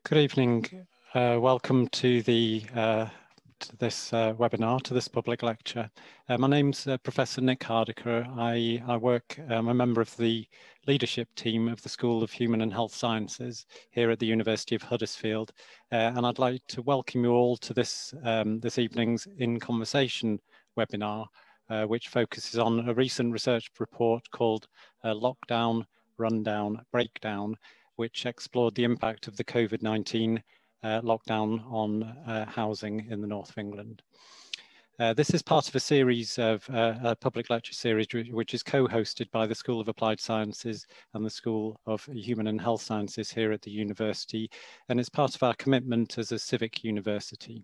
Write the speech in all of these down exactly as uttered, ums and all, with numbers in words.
Good evening. Uh, welcome to the uh, to this uh, webinar, to this public lecture. Uh, my name's uh, Professor Nick Hardiker. I, I work, I'm a member of the leadership team of the School of Human and Health Sciences here at the University of Huddersfield. Uh, and I'd like to welcome you all to this, um, this evening's In Conversation webinar, uh, which focuses on a recent research report called uh, Lockdown, Rundown, Breakdown, which explored the impact of the COVID nineteen uh, lockdown on uh, housing in the north of England. Uh, this is part of a series of uh, a public lecture series which is co-hosted by the School of Applied Sciences and the School of Human and Health Sciences here at the university, and it's part of our commitment as a civic university.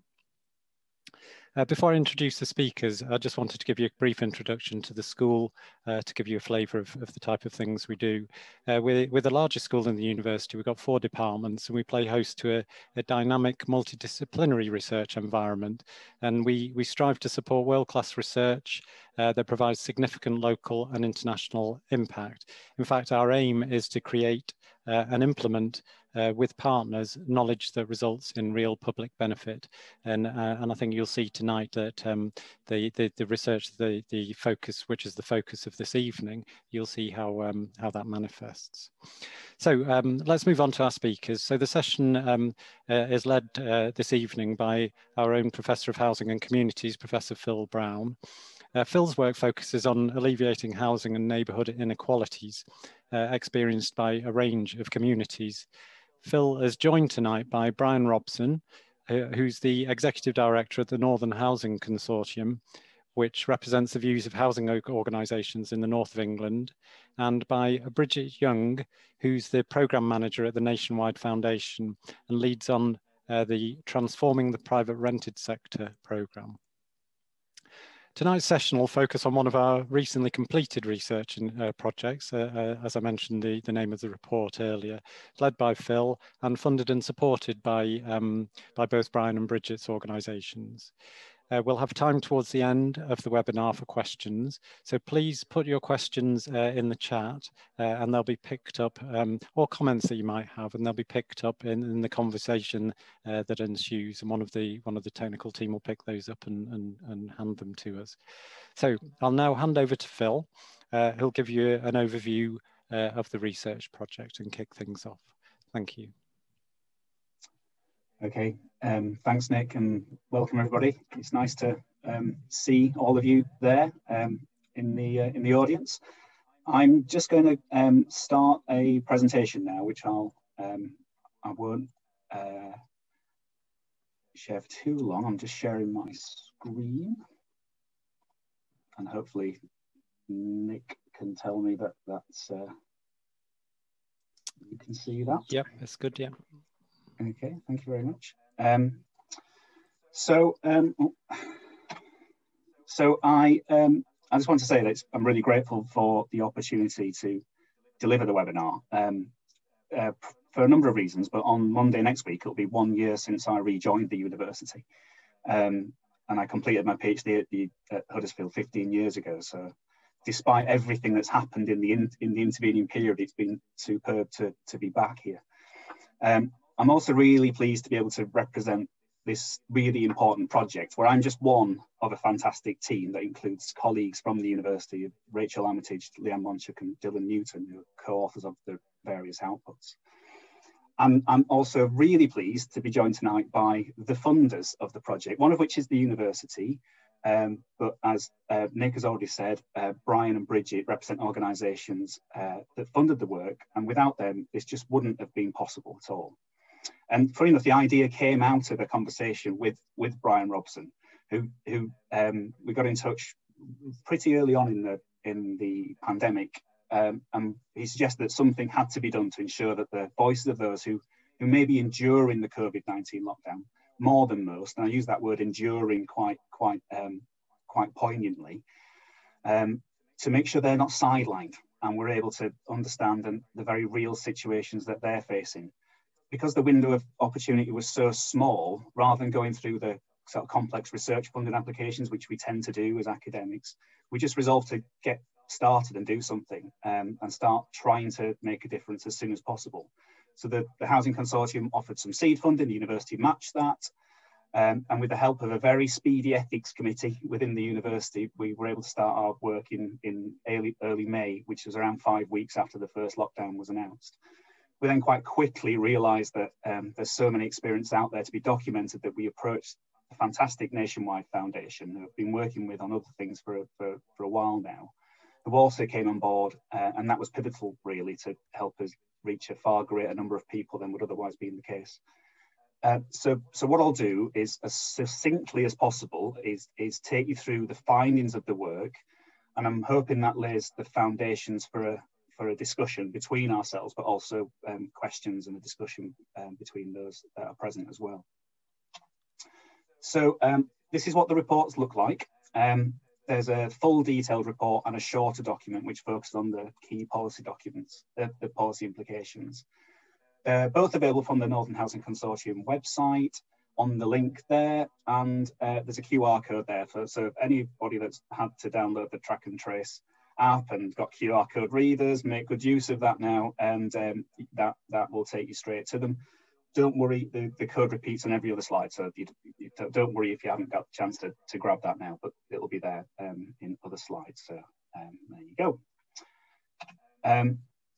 Uh, before I introduce the speakers, I just wanted to give you a brief introduction to the school uh, to give you a flavour of, of the type of things we do. Uh, we're, we're the largest school in the university. We've got four departments and we play host to a, a dynamic multidisciplinary research environment. And we, we strive to support world-class research uh, that provides significant local and international impact. In fact, our aim is to create uh, and implement Uh, with partners, knowledge that results in real public benefit. And, uh, and I think you'll see tonight that um, the, the, the research, the, the focus, which is the focus of this evening, you'll see how, um, how that manifests. So um, let's move on to our speakers. So the session um, uh, is led uh, this evening by our own Professor of Housing and Communities, Professor Phil Brown. Uh, Phil's work focuses on alleviating housing and neighbourhood inequalities uh, experienced by a range of communities. Phil is joined tonight by Brian Robson, uh, who's the Executive Director of the Northern Housing Consortium, which represents the views of housing organisations in the north of England, and by Bridget Young, who's the Programme Manager at the Nationwide Foundation and leads on uh, the Transforming the Private Rented Sector programme. Tonight's session will focus on one of our recently completed research and, uh, projects, uh, uh, as I mentioned the, the name of the report earlier, led by Phil and funded and supported by, um, by both Brian and Bridget's organisations. Uh, we'll have time towards the end of the webinar for questions, so please put your questions uh, in the chat uh, and they'll be picked up, um, or comments that you might have, and they'll be picked up in, in the conversation uh, that ensues, and one of the one of the technical team will pick those up and, and, and hand them to us. So I'll now hand over to Phil, uh, who'll give you an overview uh, of the research project and kick things off. Thank you. Okay, um, thanks Nick, and welcome everybody. It's nice to um, see all of you there um, in the uh, in the audience. I'm just going to um, start a presentation now, which I'll um, I won't uh, share for too long. I'm just sharing my screen, and hopefully Nick can tell me that that's uh, you can see that. Yep, that's good. Yeah. Okay, thank you very much. Um, so, um, so I, um, I just want to say that it's, I'm really grateful for the opportunity to deliver the webinar um, uh, for a number of reasons. But on Monday next week, it'll be one year since I rejoined the university, um, and I completed my PhD at, the, at Huddersfield fifteen years ago. So, despite everything that's happened in the in, in the intervening period, it's been superb to to be back here. Um, I'm also really pleased to be able to represent this really important project where I'm just one of a fantastic team that includes colleagues from the university, Rachel Armitage, Leanne Monchuk and Dylan Newton, who are co-authors of the various outputs. And I'm also really pleased to be joined tonight by the funders of the project, one of which is the university. Um, but as uh, Nick has already said, uh, Brian and Bridget represent organisations uh, that funded the work, and without them, this just wouldn't have been possible at all. And funny enough, the idea came out of a conversation with, with Brian Robson, who, who um, we got in touch pretty early on in the, in the pandemic. Um, and he suggested that something had to be done to ensure that the voices of those who, who may be enduring the COVID nineteen lockdown more than most, and I use that word enduring quite, quite, um, quite poignantly, um, to make sure they're not sidelined and we're able to understand and the very real situations that they're facing. Because the window of opportunity was so small, rather than going through the sort of complex research funding applications, which we tend to do as academics, we just resolved to get started and do something um, and start trying to make a difference as soon as possible. So the, the Housing Consortium offered some seed funding, the university matched that. Um, and with the help of a very speedy ethics committee within the university, we were able to start our work in, in early, early May, which was around five weeks after the first lockdown was announced. We then quite quickly realised that um, there's so many experiences out there to be documented that we approached a fantastic nationwide foundation who have been working with on other things for, for, for a while now, who also came on board, uh, and that was pivotal really to help us reach a far greater number of people than would otherwise be in the case. Uh, so, so what I'll do is, as succinctly as possible, is, is take you through the findings of the work, and I'm hoping that lays the foundations for a, for a discussion between ourselves, but also um, questions and a discussion um, between those that are present as well. So um, this is what the reports look like. Um, there's a full detailed report and a shorter document which focused on the key policy documents, uh, the policy implications. Uh, both available from the Northern Housing Consortium website, on the link there, and uh, there's a Q R code there for, so if anybody that's had to download the track and trace app and got Q R code readers, make good use of that now, and um, that, that will take you straight to them. Don't worry, the, the code repeats on every other slide, so you, you don't worry if you haven't got a chance to, to grab that now, but it'll be there um, in other slides, so um, there you go. Um,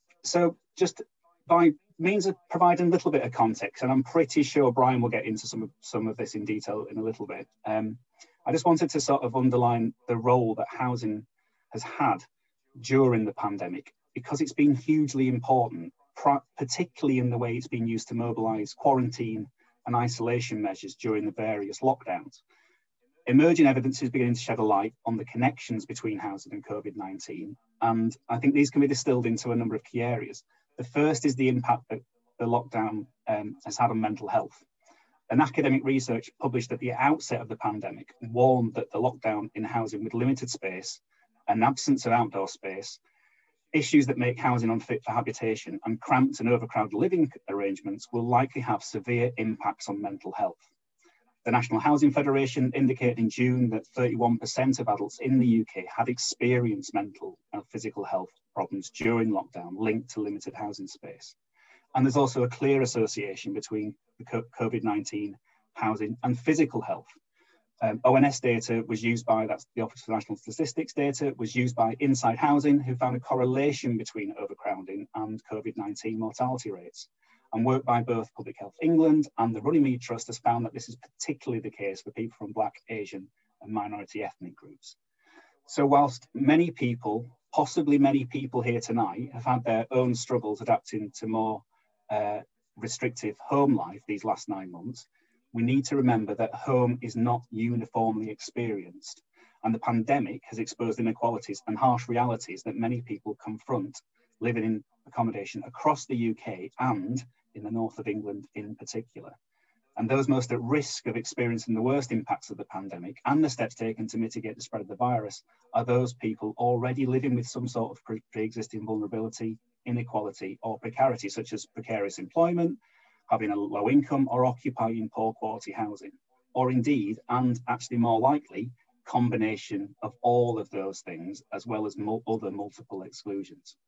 so just by means of providing a little bit of context, and I'm pretty sure Brian will get into some of, some of this in detail in a little bit. Um, I just wanted to sort of underline the role that housing has had during the pandemic, because it's been hugely important, particularly in the way it's been used to mobilise quarantine and isolation measures during the various lockdowns. Emerging evidence is beginning to shed a light on the connections between housing and COVID nineteen, and I think these can be distilled into a number of key areas. The first is the impact that the lockdown um, has had on mental health. An academic research published at the outset of the pandemic warned that the lockdown in housing with limited space, an absence of outdoor space, issues that make housing unfit for habitation, and cramped and overcrowded living arrangements will likely have severe impacts on mental health. The National Housing Federation indicated in June that thirty-one percent of adults in the U K had experienced mental and physical health problems during lockdown linked to limited housing space. And there's also a clear association between the COVID nineteen housing and physical health. Um, O N S data was used by, that's the Office for National Statistics data, was used by Inside Housing, who found a correlation between overcrowding and COVID nineteen mortality rates. And work by both Public Health England and the Runnymede Trust has found that this is particularly the case for people from Black, Asian and minority ethnic groups. So whilst many people, possibly many people here tonight, have had their own struggles adapting to more uh, restrictive home life these last nine months, we need to remember that home is not uniformly experienced, and the pandemic has exposed inequalities and harsh realities that many people confront living in accommodation across the U K and in the north of England in particular. And those most at risk of experiencing the worst impacts of the pandemic and the steps taken to mitigate the spread of the virus are those people already living with some sort of pre- pre-existing vulnerability, inequality or precarity, such as precarious employment, having a low income or occupying poor quality housing, or indeed, and actually more likely, combination of all of those things, as well as mul- other multiple exclusions.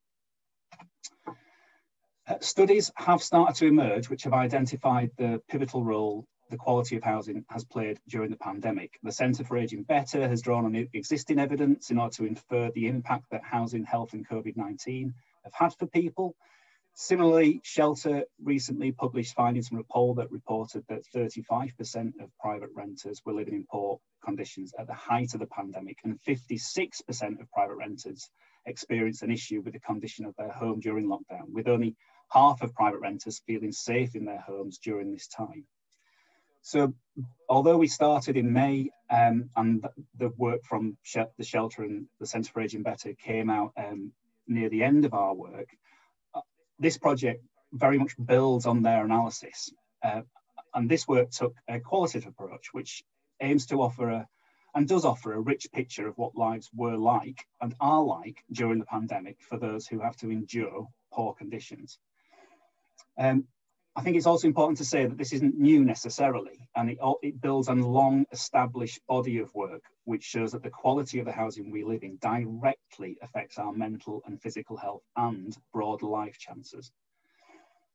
Uh, studies have started to emerge which have identified the pivotal role the quality of housing has played during the pandemic. The Centre for Ageing Better has drawn on existing evidence in order to infer the impact that housing, health and COVID nineteen have had for people. Similarly, Shelter recently published findings from a poll that reported that thirty-five percent of private renters were living in poor conditions at the height of the pandemic, and fifty-six percent of private renters experienced an issue with the condition of their home during lockdown, with only half of private renters feeling safe in their homes during this time. So although we started in May um, and the work from the Shelter and the Centre for Ageing Better came out um, near the end of our work, uh, this project very much builds on their analysis. Uh, and this work took a qualitative approach, which aims to offer a, and does offer a rich picture of what lives were like and are like during the pandemic for those who have to endure poor conditions. Um, I think it's also important to say that this isn't new necessarily, and it, it builds on a long established body of work which shows that the quality of the housing we live in directly affects our mental and physical health and broader life chances.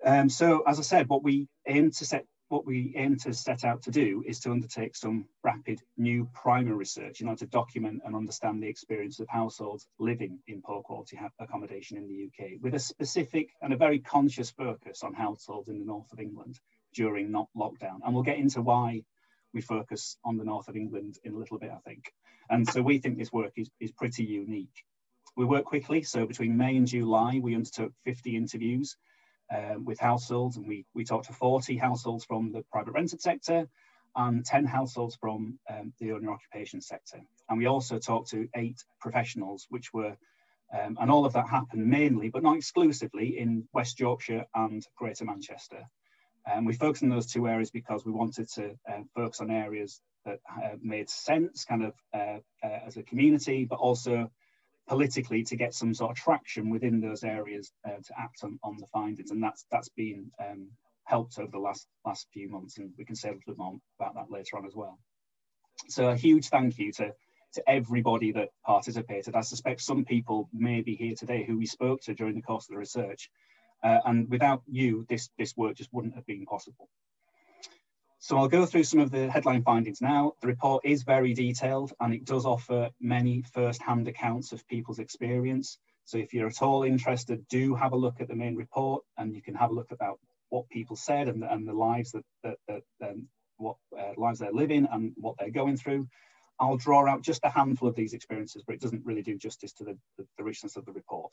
Um, so, as I said, what we aim to set what we aim to set out to do is to undertake some rapid new primary research in order to document and understand the experience of households living in poor quality accommodation in the U K, with a specific and a very conscious focus on households in the north of England during not lockdown. And we'll get into why we focus on the north of England in a little bit, I think. And so we think this work is, is pretty unique. We work quickly, so between May and July, we undertook fifty interviews Um, with households, and we, we talked to forty households from the private rented sector and ten households from um, the owner occupation sector. And we also talked to eight professionals, which were, um, and all of that happened mainly, but not exclusively, in West Yorkshire and Greater Manchester. And um, we focused on those two areas because we wanted to uh, focus on areas that uh, made sense kind of uh, uh, as a community, but also politically to get some sort of traction within those areas uh, to act on, on the findings, and that's that's been um, helped over the last last few months, and we can say a little bit more about that later on as well. So a huge thank you to to everybody that participated. I suspect some people may be here today who we spoke to during the course of the research, uh, and without you, this this work just wouldn't have been possible. So I'll go through some of the headline findings now. The report is very detailed, and it does offer many first-hand accounts of people's experience. So if you're at all interested, do have a look at the main report, and you can have a look about what people said and, and the lives that, that, that um, what uh, lives they're living and what they're going through. I'll draw out just a handful of these experiences, but it doesn't really do justice to the, the, the richness of the report.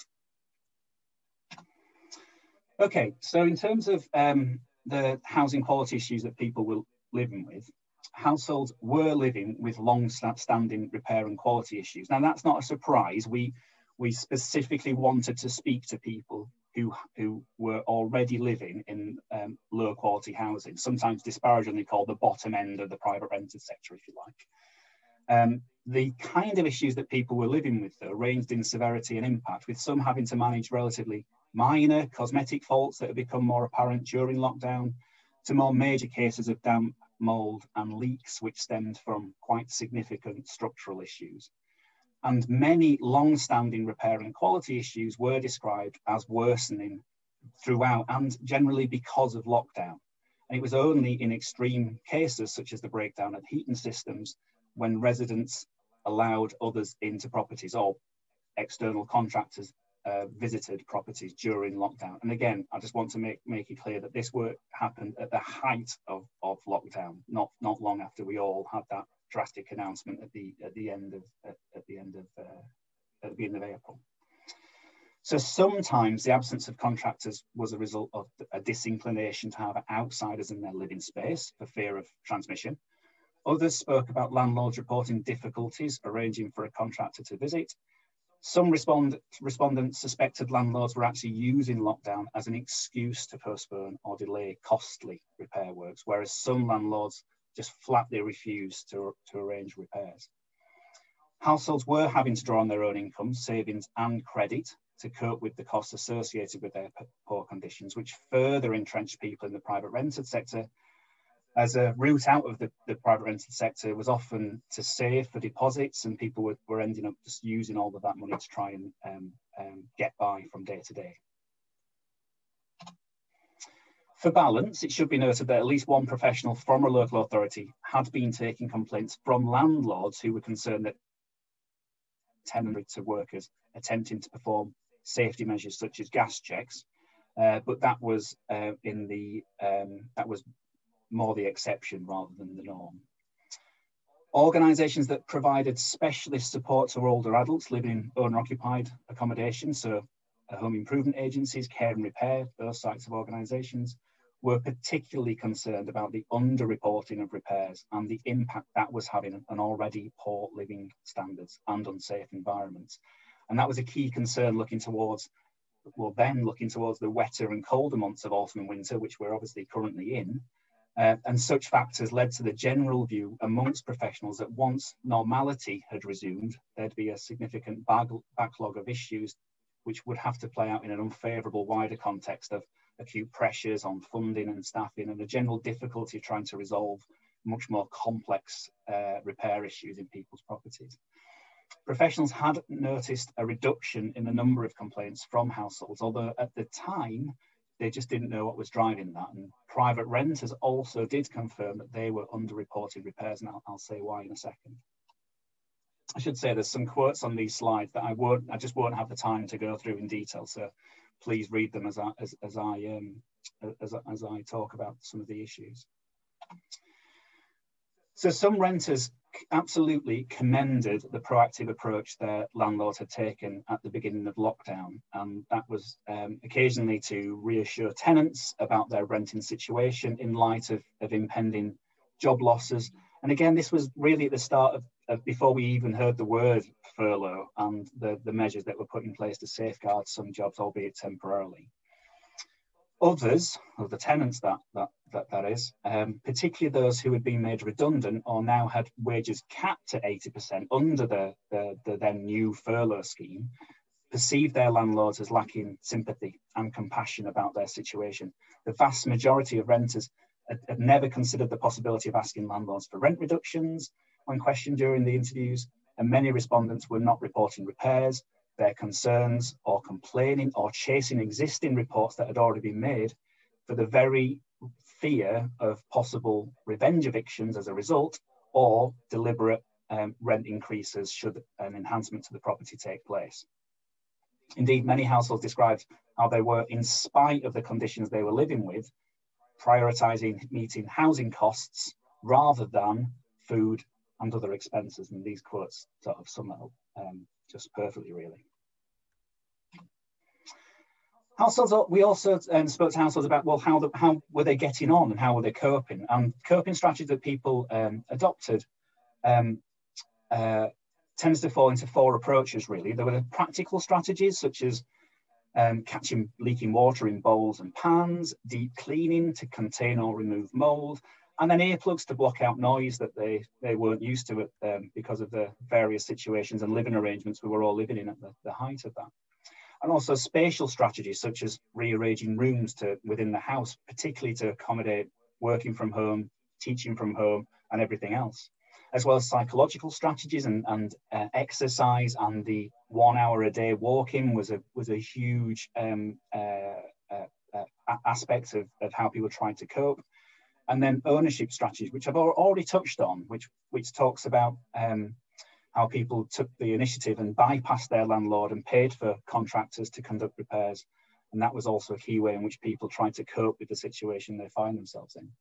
Okay, so in terms of um, the housing quality issues that people were living with, households were living with long-standing repair and quality issues. Now, that's not a surprise. We, we specifically wanted to speak to people who, who were already living in um, low quality housing, sometimes disparagingly called the bottom end of the private rented sector, if you like. Um, the kind of issues that people were living with, though, ranged in severity and impact, with some having to manage relatively minor cosmetic faults that have become more apparent during lockdown, to more major cases of damp, mould and leaks, which stemmed from quite significant structural issues. And many long-standing repair and quality issues were described as worsening throughout, and generally because of lockdown. And it was only in extreme cases, such as the breakdown of heating systems, when residents allowed others into properties, or external contractors Uh, visited properties during lockdown. And again, I just want to make, make it clear that this work happened at the height of, of lockdown, not, not long after we all had that drastic announcement at the, at the end of, at, at the end of, uh, at the beginning of April. So sometimes the absence of contractors was a result of a disinclination to have outsiders in their living space for fear of transmission. Others spoke about landlords reporting difficulties arranging for a contractor to visit. Some respond, respondents suspected landlords were actually using lockdown as an excuse to postpone or delay costly repair works, whereas some landlords just flatly refused to, to arrange repairs. Households were having to draw on their own income, savings and credit to cope with the costs associated with their poor conditions, which further entrenched people in the private rented sector, as a route out of the, the private rented sector was often to save for deposits, and people were, were ending up just using all of that money to try and um, um, get by from day to day. For balance, it should be noted that at least one professional from a local authority had been taking complaints from landlords who were concerned that tenants to workers attempting to perform safety measures such as gas checks, uh, but that was uh, in the um, that was more the exception rather than the norm. Organisations that provided specialist support to older adults living in owner-occupied accommodation, so uh, home improvement agencies, care and repair, those types of organisations, were particularly concerned about the underreporting of repairs and the impact that was having on already poor living standards and unsafe environments. And that was a key concern looking towards, well then looking towards the wetter and colder months of autumn and winter, which we're obviously currently in. Uh, and such factors led to the general view amongst professionals that once normality had resumed, there'd be a significant bag backlog of issues which would have to play out in an unfavourable wider context of acute pressures on funding and staffing, and a general difficulty trying to resolve much more complex uh, repair issues in people's properties. Professionals had noticed a reduction in the number of complaints from households, although at the time, they just didn't know what was driving that. And private renters also did confirm that they were underreported repairs, and I'll, I'll say why in a second. I should say there's some quotes on these slides that I won't, I just won't have the time to go through in detail. So please read them as I, as, as I, um, as, as I talk about some of the issues. So some renters absolutely commended the proactive approach their landlords had taken at the beginning of lockdown. And that was um, occasionally to reassure tenants about their renting situation in light of, of impending job losses. And again, this was really at the start of, of before we even heard the word furlough and the, the measures that were put in place to safeguard some jobs, albeit temporarily. Others, or the tenants that, that, that, that is, um, particularly those who had been made redundant or now had wages capped at eighty percent under the, the, the then new furlough scheme, perceived their landlords as lacking sympathy and compassion about their situation. The vast majority of renters had, had never considered the possibility of asking landlords for rent reductions when questioned during the interviews, and many respondents were not reporting repairs, their concerns, or complaining or chasing existing reports that had already been made for the very fear of possible revenge evictions as a result, or deliberate um, rent increases should an enhancement to the property take place. Indeed, many households described how they were, in spite of the conditions they were living with, prioritising meeting housing costs rather than food and other expenses. And these quotes sort of sum that up um, just perfectly, really. Households, we also um, spoke to households about, well, how, the, how were they getting on and how were they coping? And coping strategies that people um, adopted um, uh, tends to fall into four approaches, really. There were the practical strategies, such as um, catching leaking water in bowls and pans, deep cleaning to contain or remove mould, and then earplugs to block out noise that they, they weren't used to it, um, because of the various situations and living arrangements we were all living in at the, the height of that. And also spatial strategies, such as rearranging rooms to within the house, particularly to accommodate working from home, teaching from home, and everything else, as well as psychological strategies and, and uh, exercise. And the one hour a day walking was a was a huge um, uh, uh, uh, aspect of, of how people tried to cope. And then ownership strategies, which I've already touched on, which which talks about um, how people took the initiative and bypassed their landlord and paid for contractors to conduct repairs. And that was also a key way in which people tried to cope with the situation they find themselves in.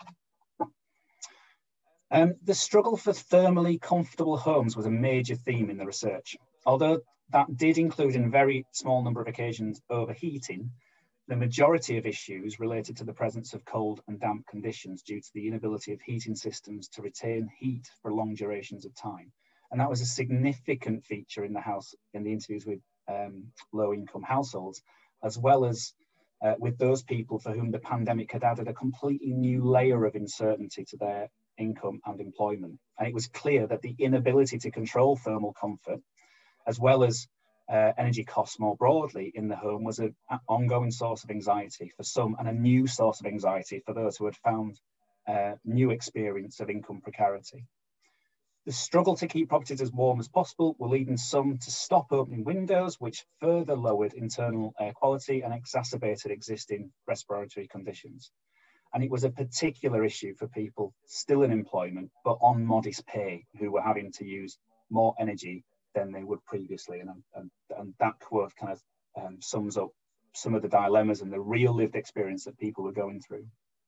Um, the struggle for thermally comfortable homes was a major theme in the research. Although that did include, in a very small number of occasions, overheating, the majority of issues related to the presence of cold and damp conditions due to the inability of heating systems to retain heat for long durations of time. And that was a significant feature in the house, in the interviews with um, low-income households, as well as uh, with those people for whom the pandemic had added a completely new layer of uncertainty to their income and employment. And it was clear that the inability to control thermal comfort, as well as uh, energy costs more broadly in the home, was an ongoing source of anxiety for some, and a new source of anxiety for those who had found uh, new experience of income precarity. The struggle to keep properties as warm as possible were leading some to stop opening windows, which further lowered internal air quality and exacerbated existing respiratory conditions. And it was a particular issue for people still in employment, but on modest pay, who were having to use more energy than they would previously. And, and, and that quote kind of um, sums up some of the dilemmas and the real lived experience that people were going through.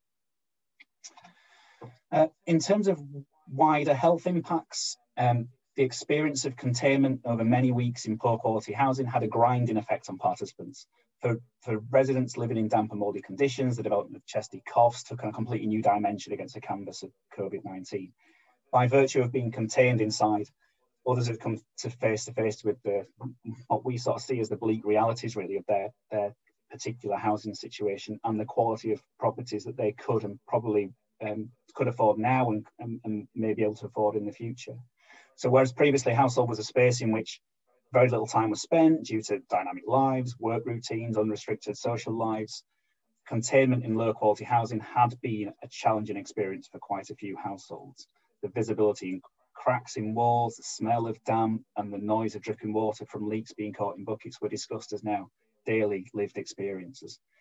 Uh, in terms of wider health impacts, um, the experience of containment over many weeks in poor quality housing had a grinding effect on participants. For, for residents living in damp and mouldy conditions, the development of chesty coughs took on a completely new dimension against the canvas of COVID nineteen. By virtue of being contained inside, others have come to face to face with the, what we sort of see as the bleak realities, really, of their, their particular housing situation and the quality of properties that they could and probably Um, could afford now and, and, and may be able to afford in the future. So whereas previously household was a space in which very little time was spent due to dynamic lives, work routines, unrestricted social lives, containment in low quality housing had been a challenging experience for quite a few households. The visibility in cracks in walls, the smell of damp, and the noise of dripping water from leaks being caught in buckets were discussed as now daily lived experiences.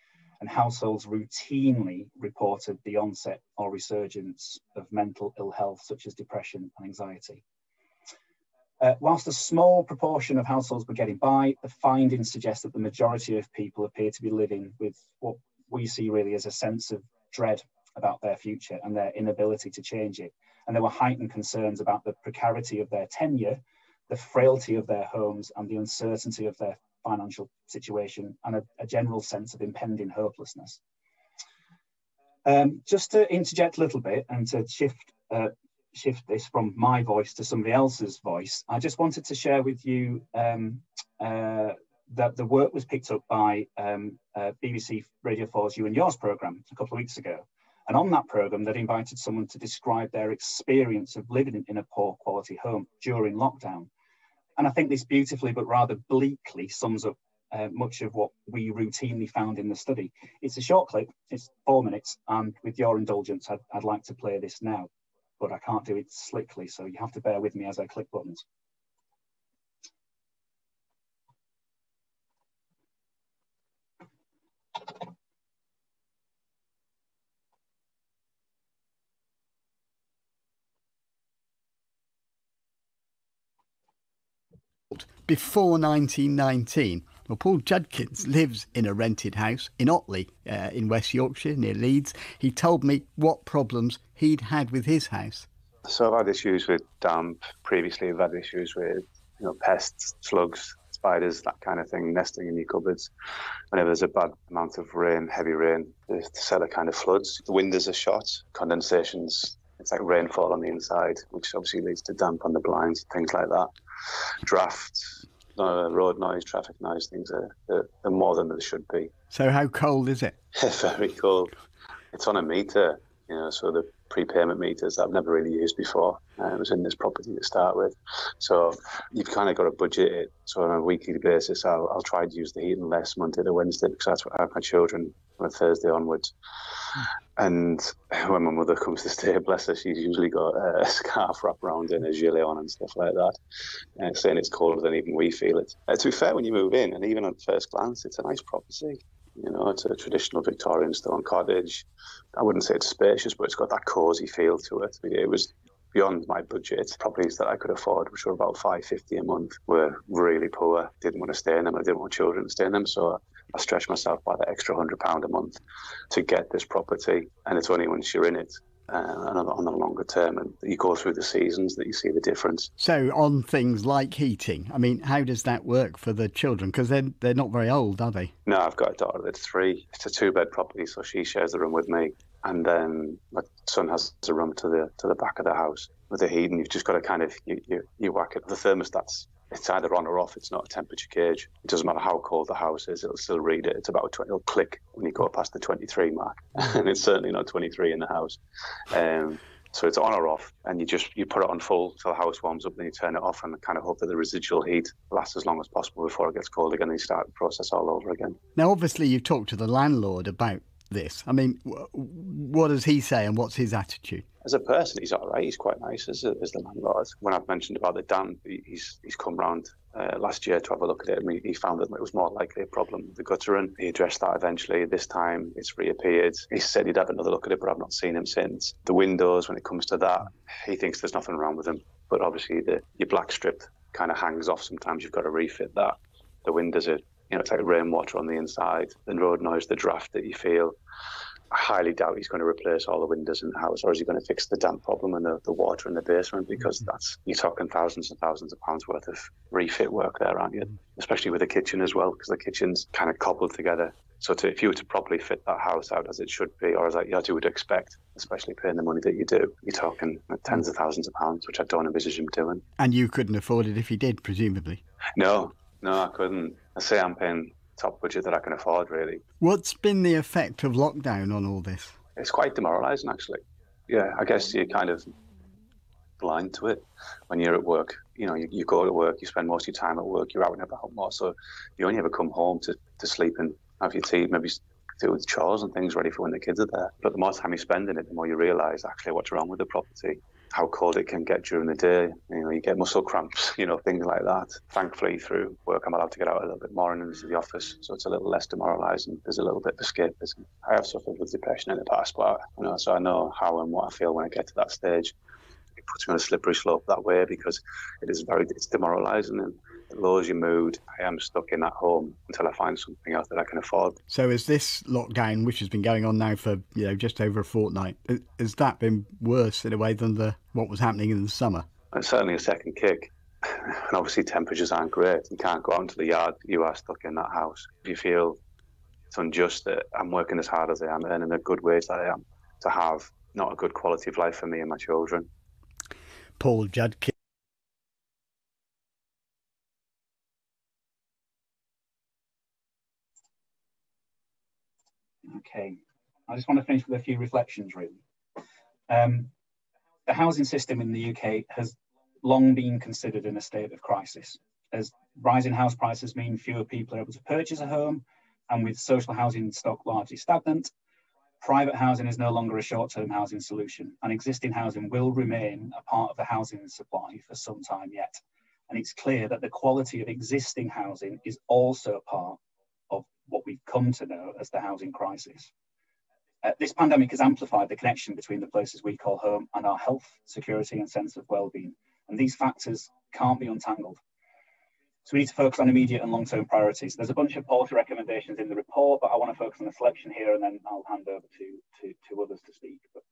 and households routinely reported the onset or resurgence of mental ill health, such as depression and anxiety. Uh, whilst a small proportion of households were getting by, the findings suggest that the majority of people appear to be living with what we see really as a sense of dread about their future and their inability to change it. And there were heightened concerns about the precarity of their tenure, the frailty of their homes, and the uncertainty of their financial situation, and a, a general sense of impending hopelessness. Um, just to interject a little bit and to shift uh, shift this from my voice to somebody else's voice, I just wanted to share with you um, uh, that the work was picked up by um, uh, B B C Radio four's You and Yours programme a couple of weeks ago. And on that programme, they'd invited someone to describe their experience of living in a poor quality home during lockdown. And I think this beautifully, but rather bleakly, sums up uh, much of what we routinely found in the study. It's a short clip, it's four minutes, and with your indulgence, I'd, I'd like to play this now, but I can't do it slickly, so you have to bear with me as I click buttons. Before nineteen nineteen. Well, Paul Judkins lives in a rented house in Otley, uh, in West Yorkshire, near Leeds. He told me what problems he'd had with his house. So I've had issues with damp. Previously, I've had issues with, you know, pests, slugs, spiders, that kind of thing, nesting in your cupboards. Whenever there's a bad amount of rain, heavy rain, the cellar kind of floods. The windows are shot, condensations. It's like rainfall on the inside, which obviously leads to damp on the blinds, things like that. Draft, uh, road noise, traffic noise, things are, are, are more than they should be. So how cold is it? Very cold. It's on a meter, you know, so the prepayment meters I've never really used before. Uh, it was in this property to start with. So you've kind of got to budget it. So on a weekly basis, I'll, I'll try to use the heating less Monday to Wednesday, because that's what I have my children from Thursday onwards. And when my mother comes to stay, bless her, she's usually got a scarf wrapped around in, a gilet on and stuff like that, uh, saying it's colder than even we feel it. Uh, to be fair, when you move in, and even on first glance, it's a nice property. You know, it's a traditional Victorian stone cottage. I wouldn't say it's spacious, but it's got that cosy feel to it. It was beyond my budget. Properties that I could afford, which were about five fifty a month, were really poor. Didn't want to stay in them. I didn't want children to stay in them, so I stretched myself by that extra one hundred pounds a month to get this property. And it's only once you're in it uh, on the longer term and you go through the seasons that you see the difference. So on things like heating, I mean, how does that work for the children? Because they're, they're not very old, are they? No, I've got a daughter that's three. It's a two-bed property, so she shares the room with me. And then my son has a room to the to the back of the house. With the heating, you've just got to kind of, you, you, you whack it. The thermostat's, it's either on or off. It's not a temperature gauge. It doesn't matter how cold the house is, it'll still read it. It's about twenty, it'll click when you go past the twenty-three mark. And it's certainly not twenty-three in the house. Um, so it's on or off, and you just, you put it on full till the house warms up, then you turn it off and kind of hope that the residual heat lasts as long as possible before it gets cold again and you start the process all over again. Now, obviously, you've talked to the landlord about this. I mean, what does he say and what's his attitude? As a person, he's all right. He's quite nice as, a, as the landlord. When I've mentioned about the damp, he's he's come round uh, last year to have a look at it, and he, he found that it was more likely a problem with the guttering. He addressed that eventually. This time, it's reappeared. He said he'd have another look at it, but I've not seen him since. The windows, when it comes to that, he thinks there's nothing wrong with them. But obviously, the your black strip kind of hangs off. Sometimes you've got to refit that. The windows are, you know, it's like rainwater on the inside. The road noise, the draft that you feel. I highly doubt he's going to replace all the windows in the house, or is he going to fix the damp problem and the, the water in the basement? Because that's, you're talking thousands and thousands of pounds worth of refit work there, aren't you? Especially with the kitchen as well, because the kitchen's kind of cobbled together. So to, if you were to properly fit that house out as it should be, or as, I, as you would expect, especially paying the money that you do, you're talking tens of thousands of pounds, which I don't envisage him doing. And you couldn't afford it if he did, presumably? No, no, I couldn't. I say I'm paying top budget that I can afford, really. What's been the effect of lockdown on all this? It's quite demoralising, actually. Yeah, I guess you're kind of blind to it when you're at work. You know, you, you go to work, you spend most of your time at work, you're out and about more, so you only ever come home to, to sleep and have your tea, maybe do chores and things ready for when the kids are there. But the more time you spend in it, the more you realise actually what's wrong with the property. how cold it can get during the day. You know, you get muscle cramps, you know, things like that. Thankfully, through work, I'm allowed to get out a little bit more and into the office, so it's a little less demoralising. There's a little bit of escapism. I have suffered with depression in the past, but you know, so I know how and what I feel when I get to that stage. It puts me on a slippery slope that way because it is very, it's demoralising and it lowers your mood. I am stuck in that home until I find something else that I can afford. So has this lockdown, which has been going on now for, you know, just over a fortnight, has that been worse in a way than the what was happening in the summer? It's certainly a second kick. And obviously temperatures aren't great. You can't go out into the yard. You are stuck in that house. If you feel it's unjust that I'm working as hard as I am, earning a good wage that I am, to have not a good quality of life for me and my children. Paul Judkins. Okay, I just want to finish with a few reflections, really. Um, the housing system in the U K has long been considered in a state of crisis, as rising house prices mean fewer people are able to purchase a home, and with social housing stock largely stagnant, private housing is no longer a short-term housing solution, and existing housing will remain a part of the housing supply for some time yet. And it's clear that the quality of existing housing is also part of what we've come to know as the housing crisis. Uh, this pandemic has amplified the connection between the places we call home and our health, security and sense of well-being. And these factors can't be untangled. So we need to focus on immediate and long-term priorities. There's a bunch of policy recommendations in the report, but I want to focus on a selection here and then I'll hand over to, to, to others to speak. But,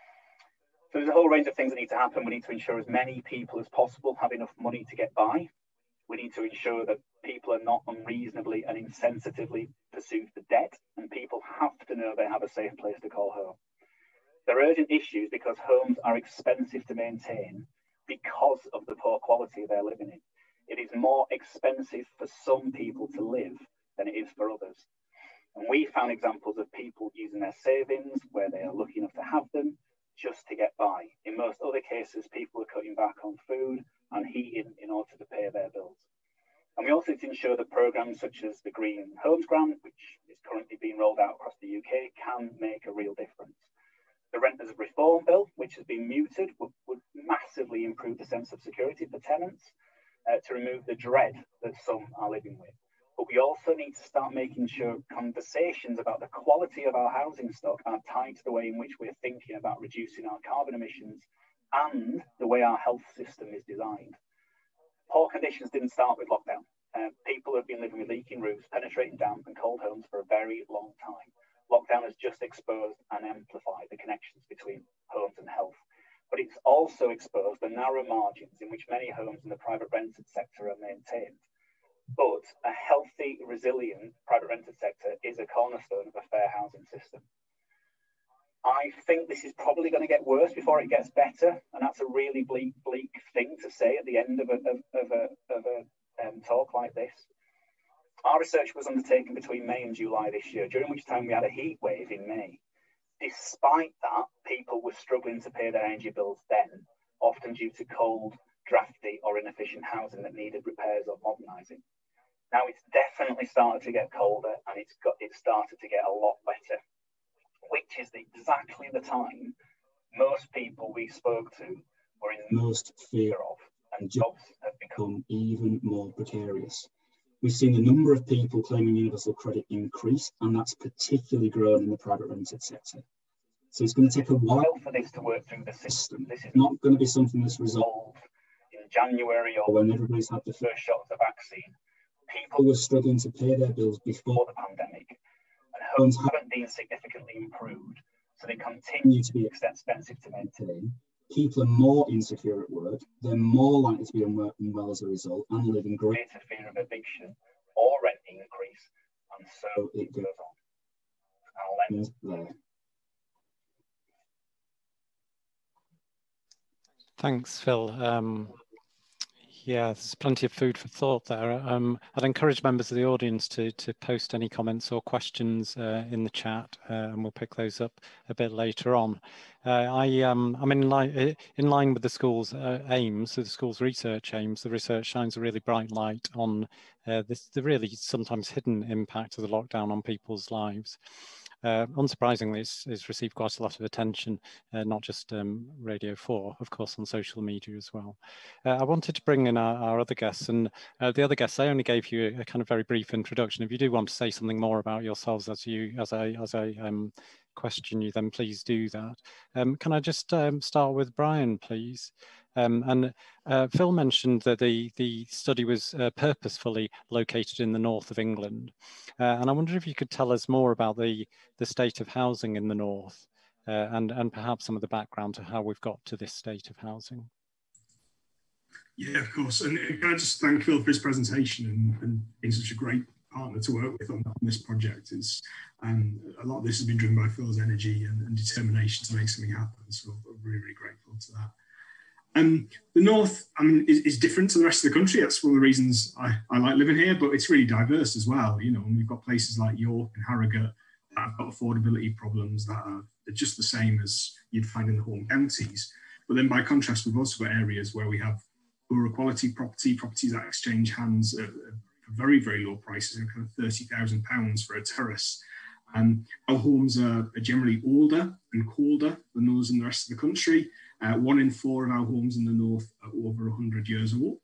so there's a whole range of things that need to happen. We need to ensure as many people as possible have enough money to get by. We need to ensure that people are not unreasonably and insensitively pursued for debt, and people have to know they have a safe place to call home. There are urgent issues because homes are expensive to maintain because of the poor quality they're living in. It is more expensive for some people to live than it is for others. And we found examples of people using their savings where they are lucky enough to have them just to get by. In most other cases, people are cutting back on food and heating in order to pay their bills. And we also need to ensure that programmes such as the Green Homes Grant, which is currently being rolled out across the U K, can make a real difference. The Renters Reform Bill, which has been muted, would, would massively improve the sense of security for tenants uh, to remove the dread that some are living with. But we also need to start making sure conversations about the quality of our housing stock are tied to the way in which we're thinking about reducing our carbon emissions and the way our health system is designed. Poor conditions didn't start with lockdown. Uh, people have been living with leaking roofs, penetrating damp and cold homes for a very long time. Lockdown has just exposed and amplified the connections between homes and health. But it's also exposed the narrow margins in which many homes in the private rented sector are maintained. But a healthy, resilient private rented sector is a cornerstone of a fair housing system. I think this is probably going to get worse before it gets better, and that's a really bleak, bleak thing to say at the end of a, of, of a, of a um, talk like this. Our research was undertaken between May and July this year, during which time we had a heat wave in May. Despite that, people were struggling to pay their energy bills then, often due to cold, drafty or inefficient housing that needed repairs or modernising. Now it's definitely started to get colder, and it's got it started to get a lot better, which is exactly the time most people we spoke to were in most fear of, and jobs have become even more precarious. We've seen the number of people claiming universal credit increase, and that's particularly grown in the private rented sector. So it's going to take a while for this to work through the system. This is not going to be something that's resolved in January or when everybody's had the first shot of the vaccine. People were struggling to pay their bills before the pandemic, and homes haven't been significantly improved, so they continue to be expensive to maintain. People are more insecure at work, they're more likely to be unwell as a result, and live in greater fear of eviction or rent increase, and so it goes on. I'll end there. Thanks, Phil. Um, yeah, there's plenty of food for thought there. Um, I'd encourage members of the audience to, to post any comments or questions uh, in the chat, uh, and we'll pick those up a bit later on. Uh, I, um, I'm in line, in line with the school's uh, aims, so the school's research aims. The research shines a really bright light on uh, this, the really sometimes hidden impact of the lockdown on people's lives. uh, unsurprisingly, it's, it's received quite a lot of attention, uh, not just um, Radio four, of course, on social media as well. Uh, I wanted to bring in our, our other guests, and uh, the other guests, I only gave you a, a kind of very brief introduction. If you do want to say something more about yourselves as you as I as I um, question you, then please do that. Um, can I just um, start with Brian, please? Um, and uh, Phil mentioned that the, the study was uh, purposefully located in the north of England. Uh, and I wonder if you could tell us more about the, the state of housing in the north uh, and, and perhaps some of the background to how we've got to this state of housing. Yeah, of course. And can I just thank Phil for his presentation and, and being such a great partner to work with on, on this project. It's, um, a lot of this has been driven by Phil's energy and, and determination to make something happen. So I'm really, really grateful to that. Um, the north, I mean, is, is different to the rest of the country. That's one of the reasons I, I like living here, but it's really diverse as well. You know, and we've got places like York and Harrogate that have got affordability problems that are just the same as you'd find in the home counties. But then by contrast, we've also got areas where we have poorer quality property, properties that exchange hands at, at very, very low prices, and kind of thirty thousand pounds for a terrace. Um, our homes are, are generally older and colder than those in the rest of the country. Uh, one in four of our homes in the north are over one hundred years old.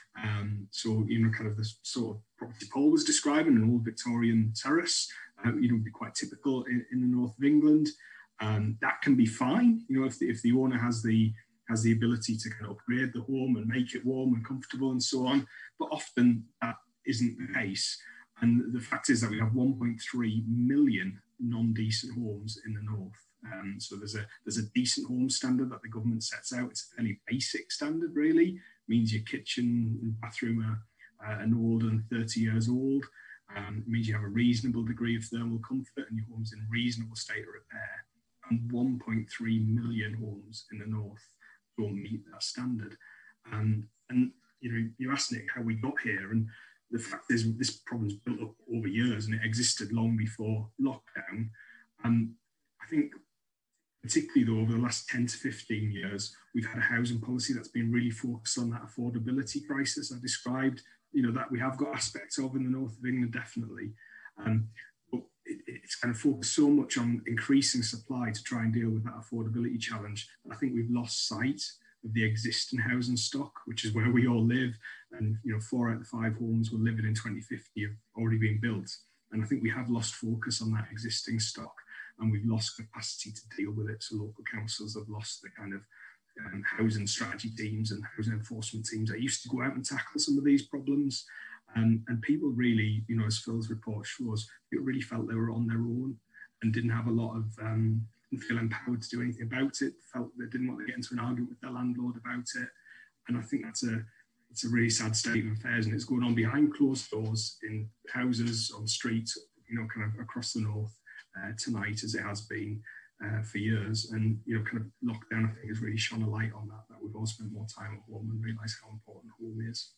Um, so, you know, kind of the sort of property Paul was describing, an old Victorian terrace, uh, you know, would be quite typical in, in the north of England. Um, that can be fine, you know, if the, if the owner has the has the ability to kind of upgrade the home and make it warm and comfortable and so on. But often that isn't the case. And the fact is that we have one point three million non-decent homes in the north. Um, so there's a there's a decent home standard that the government sets out. It's a fairly basic standard, really. It means your kitchen and bathroom are uh, no older than thirty years old. Um, it means you have a reasonable degree of thermal comfort and your home's in reasonable state of repair. And one point three million homes in the north don't meet that standard. Um, and you know, you asked Nick how we got here, and the fact is this problem's built up over years and it existed long before lockdown. And I think particularly though over the last ten to fifteen years, we've had a housing policy that's been really focused on that affordability crisis I described, you know, that we have got aspects of in the north of England, definitely. Um, but it, it's kind of focused so much on increasing supply to try and deal with that affordability challenge. I think we've lost sight of the existing housing stock, which is where we all live. And, you know, four out of the five homes we'll live in in twenty fifty have already been built. And I think we have lost focus on that existing stock, and we've lost capacity to deal with it. So local councils have lost the kind of um, housing strategy teams and housing enforcement teams that used to go out and tackle some of these problems. And, and people really, you know, as Phil's report shows, people really felt they were on their own and didn't have a lot of, um, didn't feel empowered to do anything about it, felt they didn't want to get into an argument with their landlord about it. And I think that's a, it's a really sad state of affairs, and it's going on behind closed doors in houses, on streets, you know, kind of across the north uh, tonight, as it has been uh, for years. And, you know, kind of lockdown, I think, has really shone a light on that, that we've all spent more time at home and realised how important home is.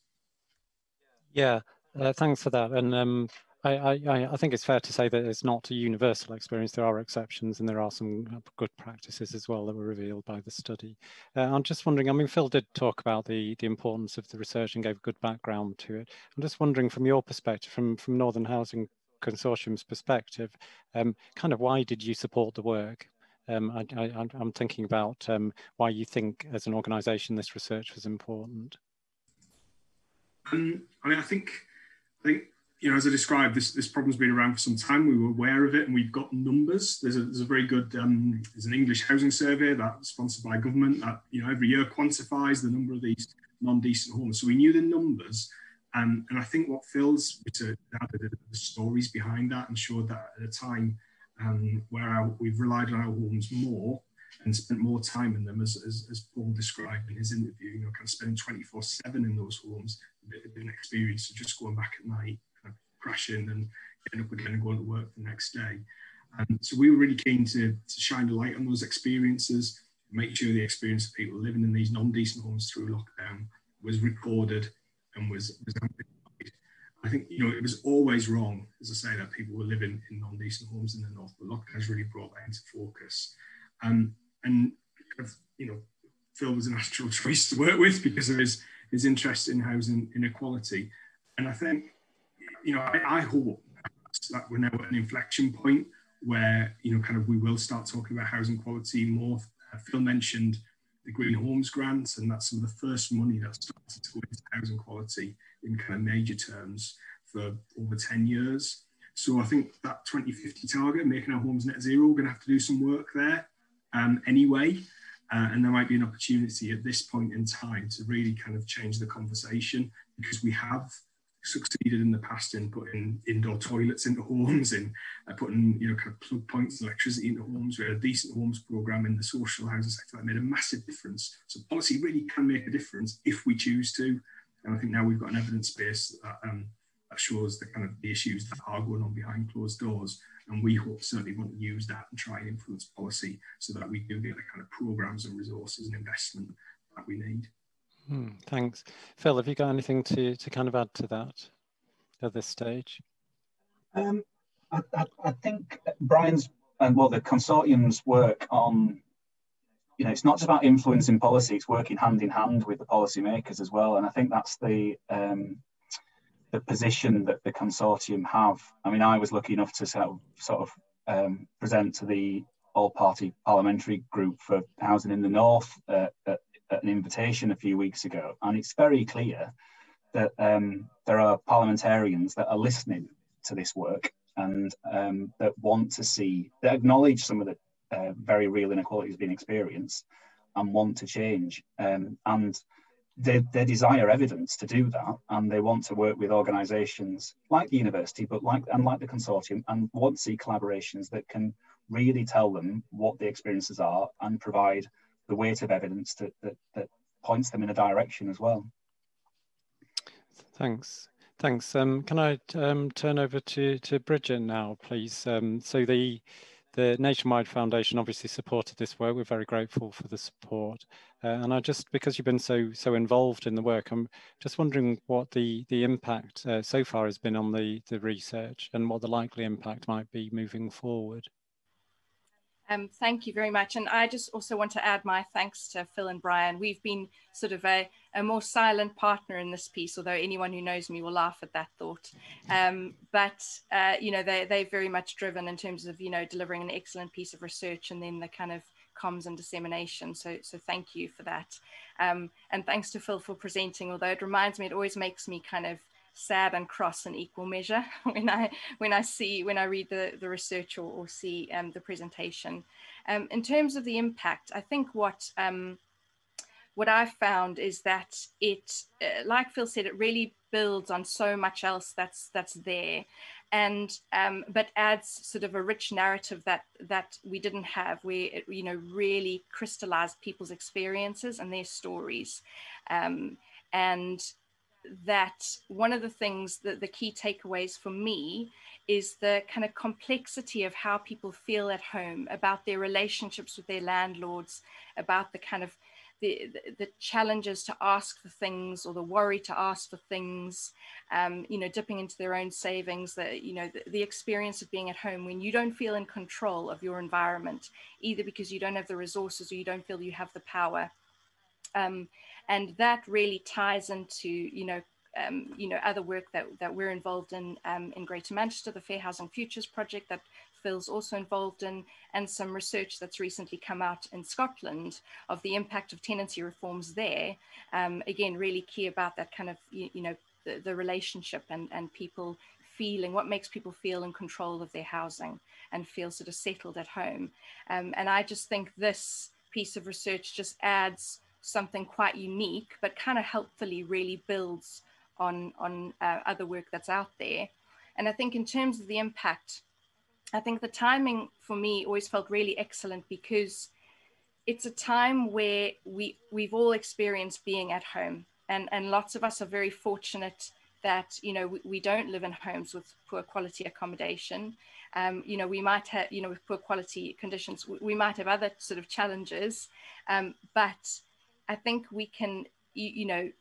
Yeah, uh, thanks for that. And um, I, I, I think it's fair to say that it's not a universal experience. There are exceptions, and there are some good practices as well that were revealed by the study. Uh, I'm just wondering, I mean, Phil did talk about the, the importance of the research and gave a good background to it. I'm just wondering, from your perspective, from, from Northern Housing Consortium's perspective, um, kind of why did you support the work? Um, I, I, I'm thinking about um, why you think, as an organisation, this research was important. Um, I mean, I think, I think, you know, as I described, this this problem's been around for some time. We were aware of it, and we've got numbers. There's a there's a very good um, there's an English housing survey that's sponsored by government that, you know, every year quantifies the number of these non-decent homes. So we knew the numbers, and and I think what Phil's research added the stories behind that and showed that at a time um, where our, we've relied on our homes more and spent more time in them, as, as, as Paul described in his interview, you know, kind of spending twenty-four seven in those homes, an experience of just going back at night, kind of crashing and getting up again and going to work the next day. And so we were really keen to, to shine a light on those experiences, make sure the experience of people living in these non-decent homes through lockdown was recorded and was, was amplified. I think, you know, it was always wrong, as I say, that people were living in non-decent homes in the north, but lockdown has really brought that into focus. Um, and, you know, Phil was a natural choice to work with because of his, his interest in housing inequality. And I think, you know, I, I hope that we're now at an inflection point where, you know, kind of we will start talking about housing quality more. Uh, Phil mentioned the Green Homes grant, and that's some of the first money that's started to go into housing quality in kind of major terms for over ten years. So I think that twenty fifty target, making our homes net zero, we're going to have to do some work there um, anyway. Uh, and there might be an opportunity at this point in time to really kind of change the conversation, because we have succeeded in the past in putting indoor toilets into homes, in uh, putting, you know, kind of plug points, electricity into homes. We had a decent homes program in the social housing sector that made a massive difference. So policy really can make a difference if we choose to. And I think now we've got an evidence base that, um, that shows the kind of the issues that are going on behind closed doors. And we hope certainly want to use that and try and influence policy so that we do get the kind of programs and resources and investment that we need. Hmm, thanks. Phil, have you got anything to, to kind of add to that at this stage? Um, I, I, I think Brian's and well, the consortium's work on, you know, it's not just about influencing policy, it's working hand in hand with the policymakers as well. And I think that's the um, the position that the consortium have. I mean, I was lucky enough to sort of, sort of um, present to the all-party parliamentary group for housing in the north uh, at, at an invitation a few weeks ago, and it's very clear that um, there are parliamentarians that are listening to this work and um, that want to see, that acknowledge some of the uh, very real inequalities being experienced and want to change. Um, and they, they desire evidence to do that, and they want to work with organisations like the university, but like and like the consortium, and want to see collaborations that can really tell them what the experiences are and provide the weight of evidence that, that, that points them in a direction as well. Thanks. Thanks. Um, can I um, turn over to, to Bridget now, please? Um, so the the Nationwide Foundation obviously supported this work. We're very grateful for the support. Uh, and I just, because you've been so so involved in the work, I'm just wondering what the, the impact uh, so far has been on the, the research and what the likely impact might be moving forward. Um, thank you very much. And I just also want to add my thanks to Phil and Brian. We've been sort of a, a more silent partner in this piece, although anyone who knows me will laugh at that thought. Um, but, uh, you know, they, they're very much driven in terms of, you know, delivering an excellent piece of research and then the kind of comms and dissemination. So, so thank you for that. Um, and thanks to Phil for presenting, although it reminds me, it always makes me kind of sad and cross in equal measure when I when I see when I read the the research or, or see um, the presentation. Um, in terms of the impact, I think what um, what I've found is that it, uh, like Phil said, it really builds on so much else that's that's there, and um, but adds sort of a rich narrative that that we didn't have, where it, you know, really crystallized people's experiences and their stories, um, and that one of the things that the key takeaways for me is the kind of complexity of how people feel at home, about their relationships with their landlords, about the kind of the, the, the challenges to ask for things or the worry to ask for things, um, you know, dipping into their own savings, the, you know, the, the experience of being at home when you don't feel in control of your environment, either because you don't have the resources or you don't feel you have the power. Um, and that really ties into, you know, um, you know, other work that, that we're involved in um, in Greater Manchester, the Fair Housing Futures project that Phil's also involved in, and some research that's recently come out in Scotland of the impact of tenancy reforms there. Um, again, really key about that kind of, you, you know, the, the relationship and, and people feeling, what makes people feel in control of their housing and feel sort of settled at home. Um, and I just think this piece of research just adds something quite unique, but kind of helpfully really builds on, on uh, other work that's out there. And I think in terms of the impact, I think the timing for me always felt really excellent, because it's a time where we, we've all experienced being at home. And, and lots of us are very fortunate that, you know, we, we don't live in homes with poor quality accommodation. Um, you know, we might have, you know, with poor quality conditions, we, we might have other sort of challenges, um, but I think we can, you, you know,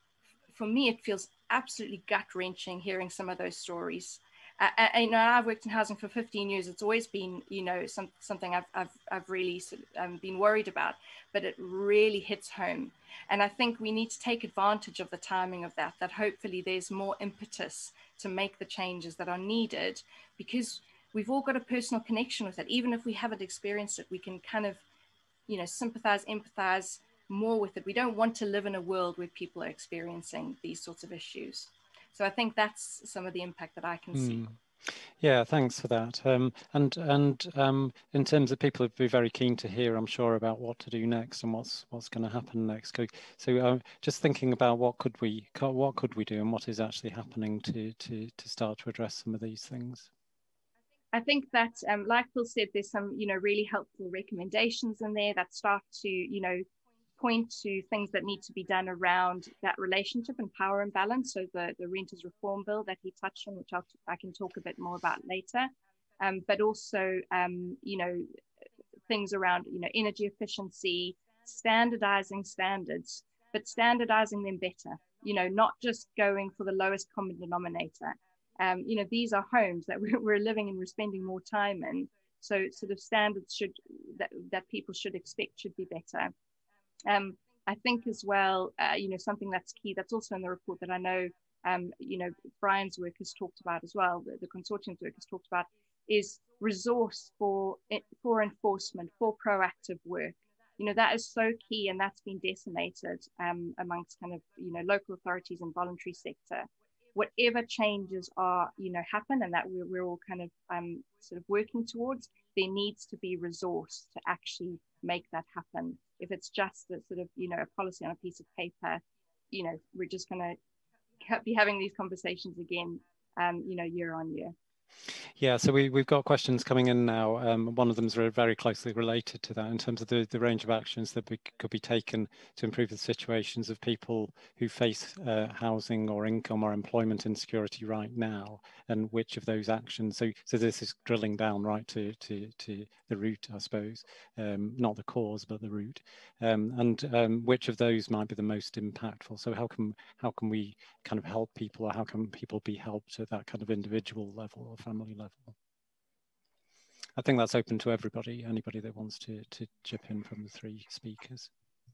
for me, it feels absolutely gut-wrenching hearing some of those stories. Uh, I, you know, I've worked in housing for fifteen years. It's always been, you know, some, something I've, I've, I've really sort of, um, been worried about, but it really hits home. And I think we need to take advantage of the timing of that, that hopefully there's more impetus to make the changes that are needed, because we've all got a personal connection with it. Even if we haven't experienced it, we can kind of, you know, sympathize, empathize more with it. We don't want to live in a world where people are experiencing these sorts of issues. So I think that's some of the impact that I can mm. see. Yeah, thanks for that. Um, and and um, in terms of people, would be very keen to hear, I'm sure, about what to do next and what's what's going to happen next. So uh, just thinking about what could we what could we do and what is actually happening to to to start to address some of these things. I think that, um, like Phil said, there's some you know really helpful recommendations in there that start to you know point to things that need to be done around that relationship and power imbalance. So the, the Renters Reform Bill that he touched on, which I'll, I can talk a bit more about later, um, but also, um, you know, things around, you know, energy efficiency, standardizing standards, but standardizing them better, you know, not just going for the lowest common denominator. Um, you know, these are homes that we're, we're living and we're spending more time in. So sort of standards should, that, that people should expect should be better. Um, I think as well, uh, you know, something that's key, that's also in the report that I know, um, you know, Brian's work has talked about as well, the, the consortium's work has talked about, is resource for, for enforcement, for proactive work. You know, that is so key, and that's been decimated um, amongst kind of, you know, local authorities and voluntary sector. Whatever changes are, you know, happen and that we're, we're all kind of um, sort of working towards, there needs to be resource to actually make that happen. If it's just a sort of, you know, a policy on a piece of paper, you know, we're just going to be having these conversations again, um, you know, year on year. Yeah, so we, we've got questions coming in now. Um, one of them is very closely related to that in terms of the, the range of actions that be, could be taken to improve the situations of people who face uh, housing or income or employment insecurity right now, and which of those actions. So, so this is drilling down right to, to, to the root, I suppose, um, not the cause, but the root, um, and um, which of those might be the most impactful. So how can, how can we kind of help people, or how can people be helped at that kind of individual level or family level? I think that's open to everybody, anybody that wants to, to chip in from the three speakers.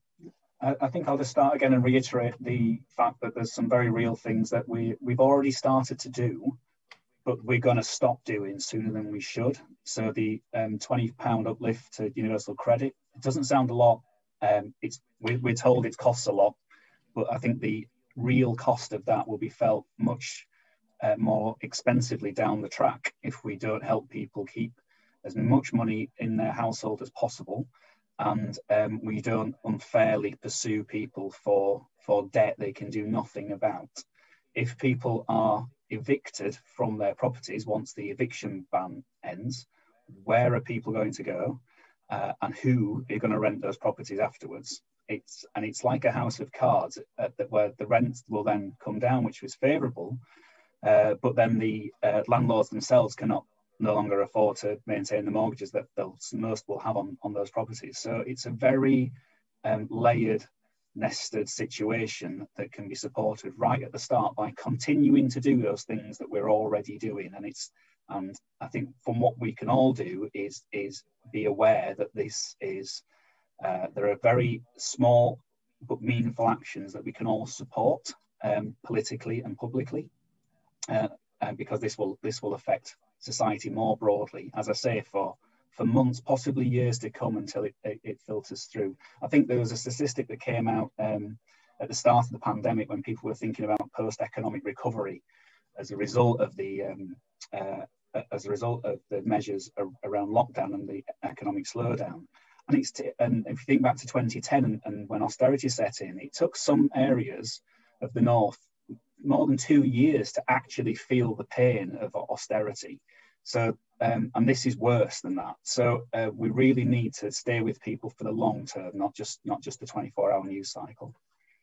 I, I think I'll just start again and reiterate the fact that there's some very real things that we, we've already started to do, but we're going to stop doing sooner than we should. So the um, twenty pound uplift to universal credit, it doesn't sound a lot. Um, it's we, we're told it costs a lot, but I think the real cost of that will be felt much uh, more expensively down the track if we don't help people keep as much money in their household as possible, and um, we don't unfairly pursue people for, for debt they can do nothing about. If people are evicted from their properties once the eviction ban ends, where are people going to go, uh, and who are going to rent those properties afterwards? It's, and it's like a house of cards uh, that where the rent will then come down, which was favourable, uh, but then the uh, landlords themselves cannot no longer afford to maintain the mortgages that they'll, most will have on, on those properties. So it's a very um, layered, nested situation that can be supported right at the start by continuing to do those things that we're already doing. And it's, and I think from what we can all do is, is be aware that this is, uh, there are very small but meaningful actions that we can all support um, politically and publicly, uh, uh, because this will, this will affect society more broadly, as I say, for for months, possibly years to come, until it, it, it filters through. I think there was a statistic that came out um, at the start of the pandemic when people were thinking about post-economic recovery as a result of the um, uh, as a result of the measures around lockdown and the economic slowdown. And it's t and if you think back to twenty ten and, and when austerity set in, it took some areas of the north more than two years to actually feel the pain of austerity. So, um, and this is worse than that. So uh, we really need to stay with people for the long term, not just not just the twenty-four hour news cycle.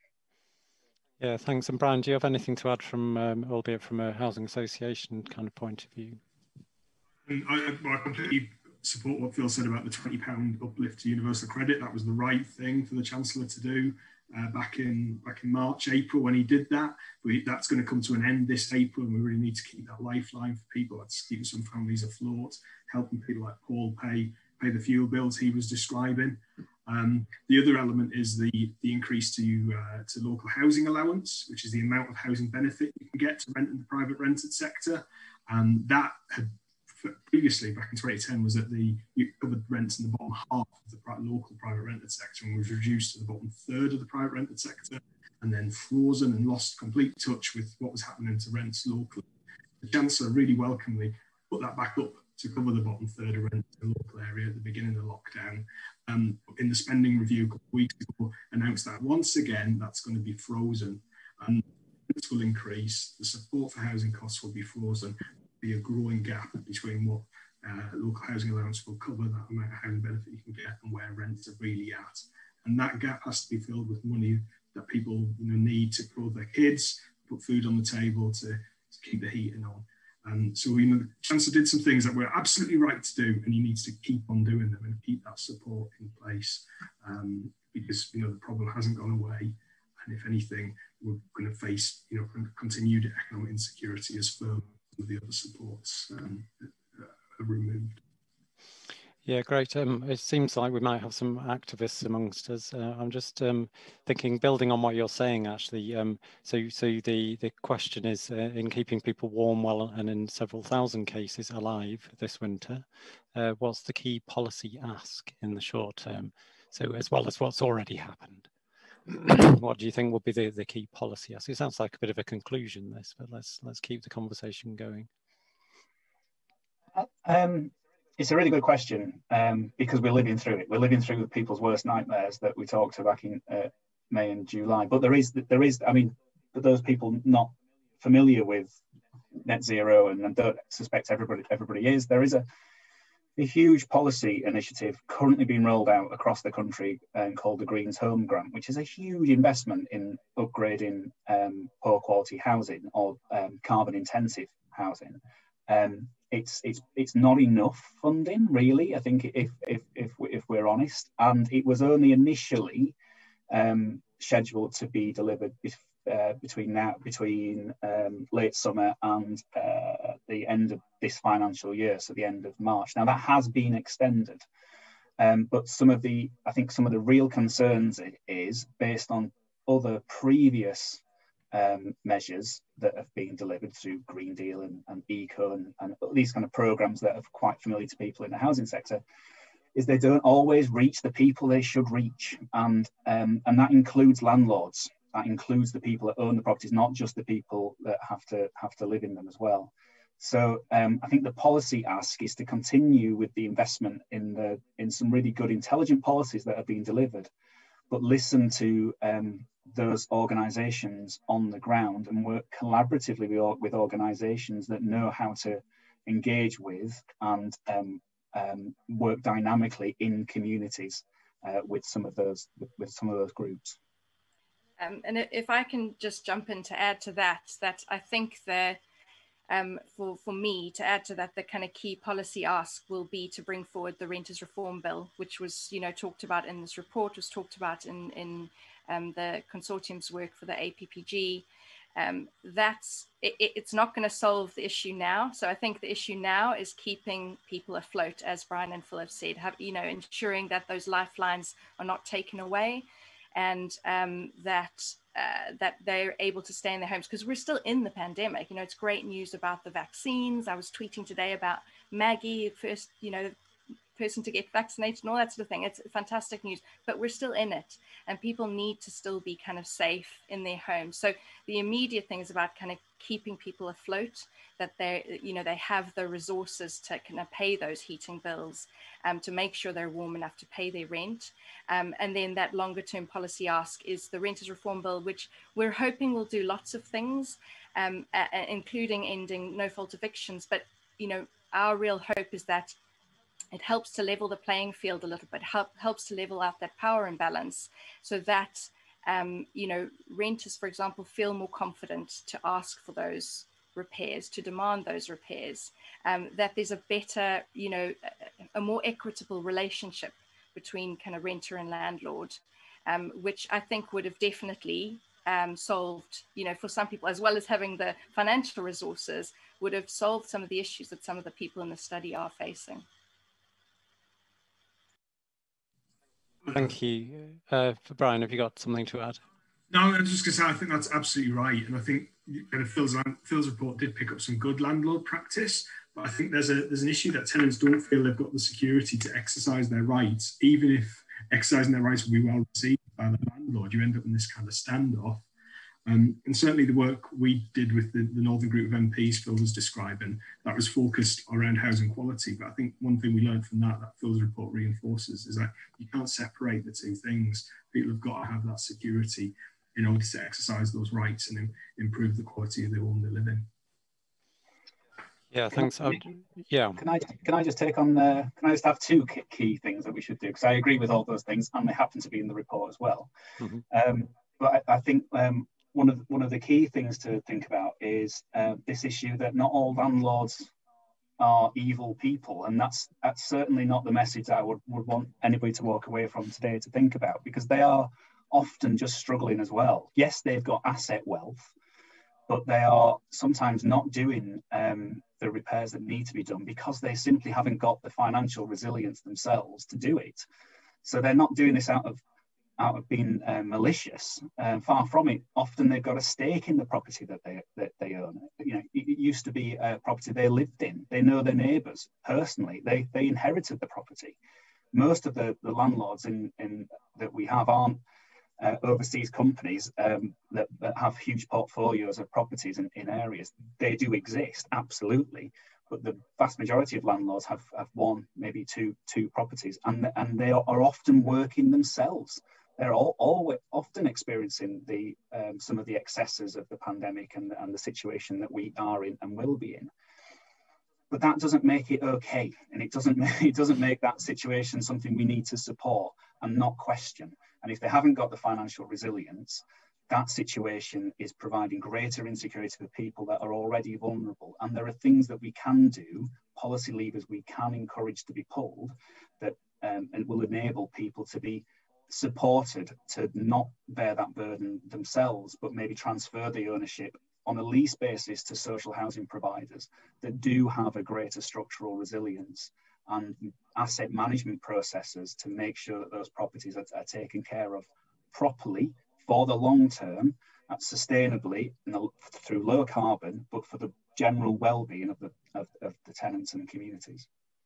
Yeah, thanks. And Brian, do you have anything to add from, um, albeit from a housing association kind of point of view? I, I completely support what Phil said about the twenty pound uplift to universal credit. That was the right thing for the Chancellor to do. Uh, back in back in March, April when he did that. But that's going to come to an end this April, and we really need to keep that lifeline for people. That's keeping some families afloat, helping people like Paul pay pay the fuel bills he was describing. Um, the other element is the the increase to uh, to local housing allowance, which is the amount of housing benefit you can get to rent in the private rented sector, and that had previously, back in twenty ten, was that the you covered rents in the bottom half of the local private rented sector and was reduced to the bottom third of the private rented sector, and then frozen and lost complete touch with what was happening to rents locally. The Chancellor really welcomely put that back up to cover the bottom third of rent in the local area at the beginning of the lockdown. Um, in the spending review a couple of weeks ago, announced that once again that's going to be frozen, and rents will increase, the support for housing costs will be frozen, be a growing gap between what uh, local housing allowance will cover, that amount of housing benefit you can get, and where rents are really at. And that gap has to be filled with money that people you know, need to clothe their kids, put food on the table, to, to keep the heating on. And so you know, the Chancellor did some things that were absolutely right to do, and he needs to keep on doing them and keep that support in place, um, because you know the problem hasn't gone away, and if anything, we're going to face you know continued economic insecurity as further the other supports um, are removed. Yeah, great. Um, it seems like we might have some activists amongst us. Uh, I'm just um, thinking, building on what you're saying, actually. Um, so, so the the question is, uh, in keeping people warm, well, and in several thousand cases alive this winter, uh, what's the key policy ask in the short term? So, as well as what's already happened, what do you think will be the the key policy ask? It sounds like a bit of a conclusion, this, but let's let's keep the conversation going. Um, It's a really good question um, because we're living through it. We're living through people's worst nightmares that we talked to back in uh, May and July. But there is, there is. I mean, for those people not familiar with net zero, and I don't suspect everybody everybody is, there is a, a huge policy initiative currently being rolled out across the country um, called the Greens Home Grant, which is a huge investment in upgrading um, poor quality housing or um, carbon intensive housing. Um, It's it's it's not enough funding, really. I think if if if if we're honest, and it was only initially um, scheduled to be delivered uh, between now between um, late summer and uh, the end of this financial year, so the end of March. Now that has been extended, um, but some of the I think some of the real concerns is based on other previous Um, measures that have been delivered through Green Deal and, and Eco and, and these kind of programs that are quite familiar to people in the housing sector, is they don't always reach the people they should reach, and um, and that includes landlords. That includes the people that own the properties, not just the people that have to have to live in them as well. So um, I think the policy ask is to continue with the investment in the in some really good intelligent policies that are being delivered, but listen to um, those organisations on the ground and work collaboratively with, with organisations that know how to engage with and um, um, work dynamically in communities uh, with some of those with, with some of those groups. Um, and if I can just jump in to add to that, that I think the um, for for me to add to that, the kind of key policy ask will be to bring forward the Renters Reform Bill, which was you know talked about in this report, was talked about in in Um, the Consortium's work for the A P P G. Um, that's it, it's not going to solve the issue now. So I think the issue now is keeping people afloat, as Brian and Phil have said, have, you know, ensuring that those lifelines are not taken away, and um, that uh, that they're able to stay in their homes, because we're still in the pandemic. You know, it's great news about the vaccines. I was tweeting today about Maggie, first, you know, person to get vaccinated and all that sort of thing. It's fantastic news, but we're still in it, and people need to still be kind of safe in their homes. So the immediate thing is about kind of keeping people afloat, that they, you know, they have the resources to kind of pay those heating bills, um, to make sure they're warm enough to pay their rent. Um, and then that longer term policy ask is the Renters Reform Bill, which we're hoping will do lots of things, um, uh, including ending no fault evictions. But, you know, our real hope is that it helps to level the playing field a little bit, help, helps to level out that power imbalance, so that, um, you know, renters, for example, feel more confident to ask for those repairs, to demand those repairs, um, that there's a better, you know, a, a more equitable relationship between kind of renter and landlord, um, which I think would have definitely um, solved, you know, for some people, as well as having the financial resources, would have solved some of the issues that some of the people in the study are facing. Thank you. Uh, Brian, have you got something to add? No, I was just going to say, I think that's absolutely right. And I think kind of Phil's, Phil's report did pick up some good landlord practice, But I think there's a there's an issue that tenants don't feel they've got the security to exercise their rights, even if exercising their rights will be well received by the landlord. You end up in this kind of standoff. Um, and certainly the work we did with the, the Northern Group of M Ps Phil was describing, that was focused around housing quality. But I think one thing we learned from that, that Phil's report reinforces, is that you can't separate the two things. People have got to have that security in order to exercise those rights and im- improve the quality of the home they live in. Yeah, thanks. I, yeah. Can I can I just take on? Uh, can I just have two key things that we should do? Because I agree with all those things, and they happen to be in the report as well. Mm-hmm. Um, but I, I think um, one of one of the key things to think about is uh, this issue that not all landlords are evil people, and that's that's certainly not the message that I would, would want anybody to walk away from today to think about, because they are often just struggling as well. Yes, they've got asset wealth, but they are sometimes not doing um, the repairs that need to be done because they simply haven't got the financial resilience themselves to do it. So they're not doing this out of out of being uh, malicious. Uh, far from it. Often they've got a stake in the property that they that they own. You know, it, it used to be a property they lived in. They know their neighbours personally. They they inherited the property. Most of the, the landlords in, in that we have aren't Uh, overseas companies um, that, that have huge portfolios of properties in, in areas. They do exist, absolutely, but the vast majority of landlords have, have one, maybe two, two properties, and, and they are, are often working themselves. They're all, all often experiencing the um, some of the excesses of the pandemic and, and the situation that we are in and will be in. But that doesn't make it okay, and it doesn't it doesn't make that situation something we need to support and not question. And if they haven't got the financial resilience, that situation is providing greater insecurity for people that are already vulnerable. And there are things that we can do, policy levers we can encourage to be pulled, that um, and will enable people to be supported to not bear that burden themselves, but maybe transfer the ownership on a lease basis to social housing providers that do have a greater structural resilience and asset management processes to make sure that those properties are, are taken care of properly for the long term, uh, sustainably, and the, through low carbon, but for the general well-being of the of, of the tenants and the communities.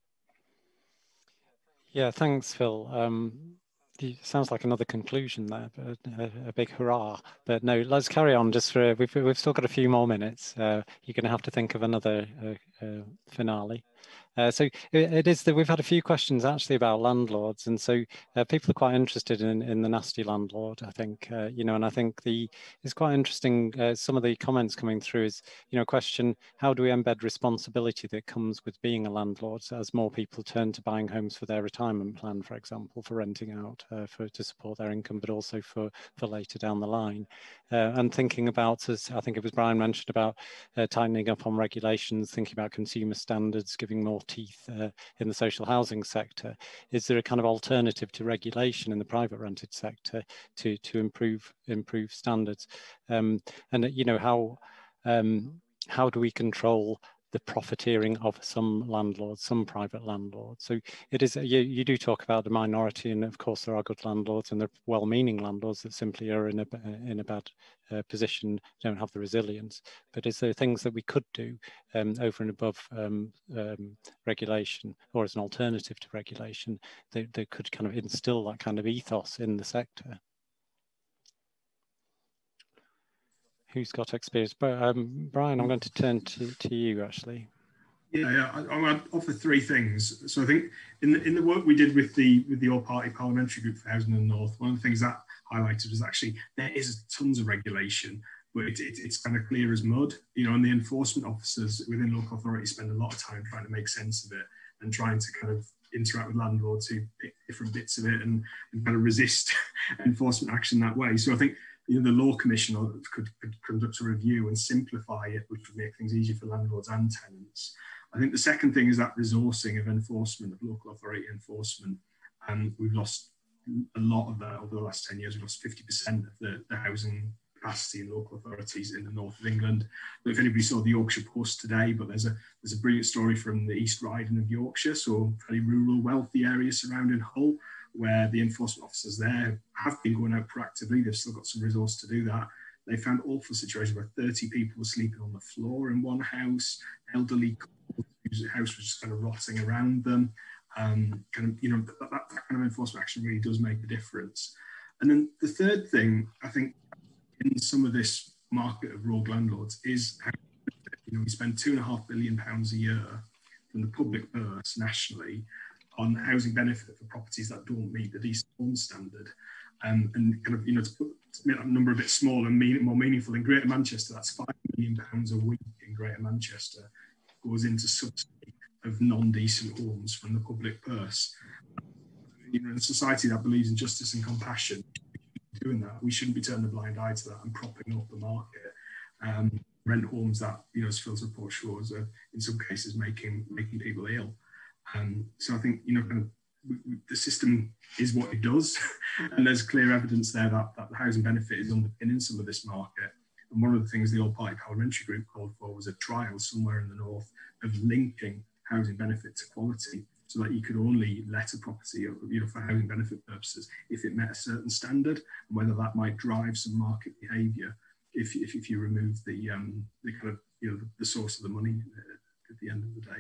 Yeah, thanks, Phil. Um, it sounds like another conclusion there, but a, a big hurrah. But no, let's carry on. Just for we've we've still got a few more minutes. Uh, you're going to have to think of another uh, uh, finale. Uh, so it, it is that we've had a few questions actually about landlords, and so uh, people are quite interested in, in the nasty landlord, I think, uh, you know, and I think the it's quite interesting, uh, some of the comments coming through is, you know, question, how do we embed responsibility that comes with being a landlord as more people turn to buying homes for their retirement plan, for example, for renting out, uh, for to support their income, but also for, for later down the line. Uh, and thinking about, as I think it was Brian mentioned about uh, tightening up on regulations, thinking about consumer standards, giving more teeth uh, in the social housing sector. Is there a kind of alternative to regulation in the private rented sector to to improve improve standards? Um, and you know, how um, how do we control the profiteering of some landlords, some private landlords? So it is, you, you do talk about the minority, and of course there are good landlords and there are well-meaning landlords that simply are in a in a bad uh, position, don't have the resilience. But is there things that we could do um, over and above um, um, regulation, or as an alternative to regulation, that, that could kind of instill that kind of ethos in the sector? Who's got experience? But um, Brian, I'm going to turn to, to you actually. Yeah, yeah. I, I want to offer three things. So I think in the in the work we did with the with the all-party parliamentary group for Housing in the North, one of the things that highlighted was actually there is tons of regulation, but it, it, it's kind of clear as mud. You know, and the enforcement officers within local authorities spend a lot of time trying to make sense of it and trying to kind of interact with landlords who pick different bits of it and, and kind of resist enforcement action that way. So I think, you know, the Law Commission could, could conduct a review and simplify it, which would make things easier for landlords and tenants. I think the second thing is that resourcing of enforcement, of local authority enforcement. And we've lost a lot of that over the last ten years. We've lost fifty percent of the, the housing capacity in local authorities in the north of England. I don't know if anybody saw the Yorkshire Post today, but there's a there's a brilliant story from the East Riding of Yorkshire, so very rural, wealthy areas surrounding Hull, where the enforcement officers there have been going out proactively. They've still got some resource to do that. They found awful situations where thirty people were sleeping on the floor in one house, elderly couples whose house was just kind of rotting around them. Um, kind of, you know, that, that kind of enforcement action really does make a difference. And then the third thing, I think, in some of this market of rogue landlords is how, you know, we spend two and a half billion pounds a year from the public purse nationally on housing benefit for properties that don't meet the decent home standard. Um, and kind of, you know, to put to make that number a bit smaller and mean, more meaningful, in Greater Manchester, that's five million pounds a week in Greater Manchester goes into subsidy of non-decent homes from the public purse. You know, in a society that believes in justice and compassion, doing that, we shouldn't be turning a blind eye to that and propping up the market. Um, rent homes that, you know, as Phil's report shows, are in some cases making making people ill. Um, so I think, you know, kind of, we, we, the system is what it does, and there's clear evidence there that, that the housing benefit is underpinning some of this market. And one of the things the All Party Parliamentary Group called for was a trial somewhere in the north of linking housing benefit to quality, so that you could only let a property, you know, for housing benefit purposes if it met a certain standard, and whether that might drive some market behaviour if, if, if you remove the, um, the kind of, you know, the, the source of the money at the end of the day.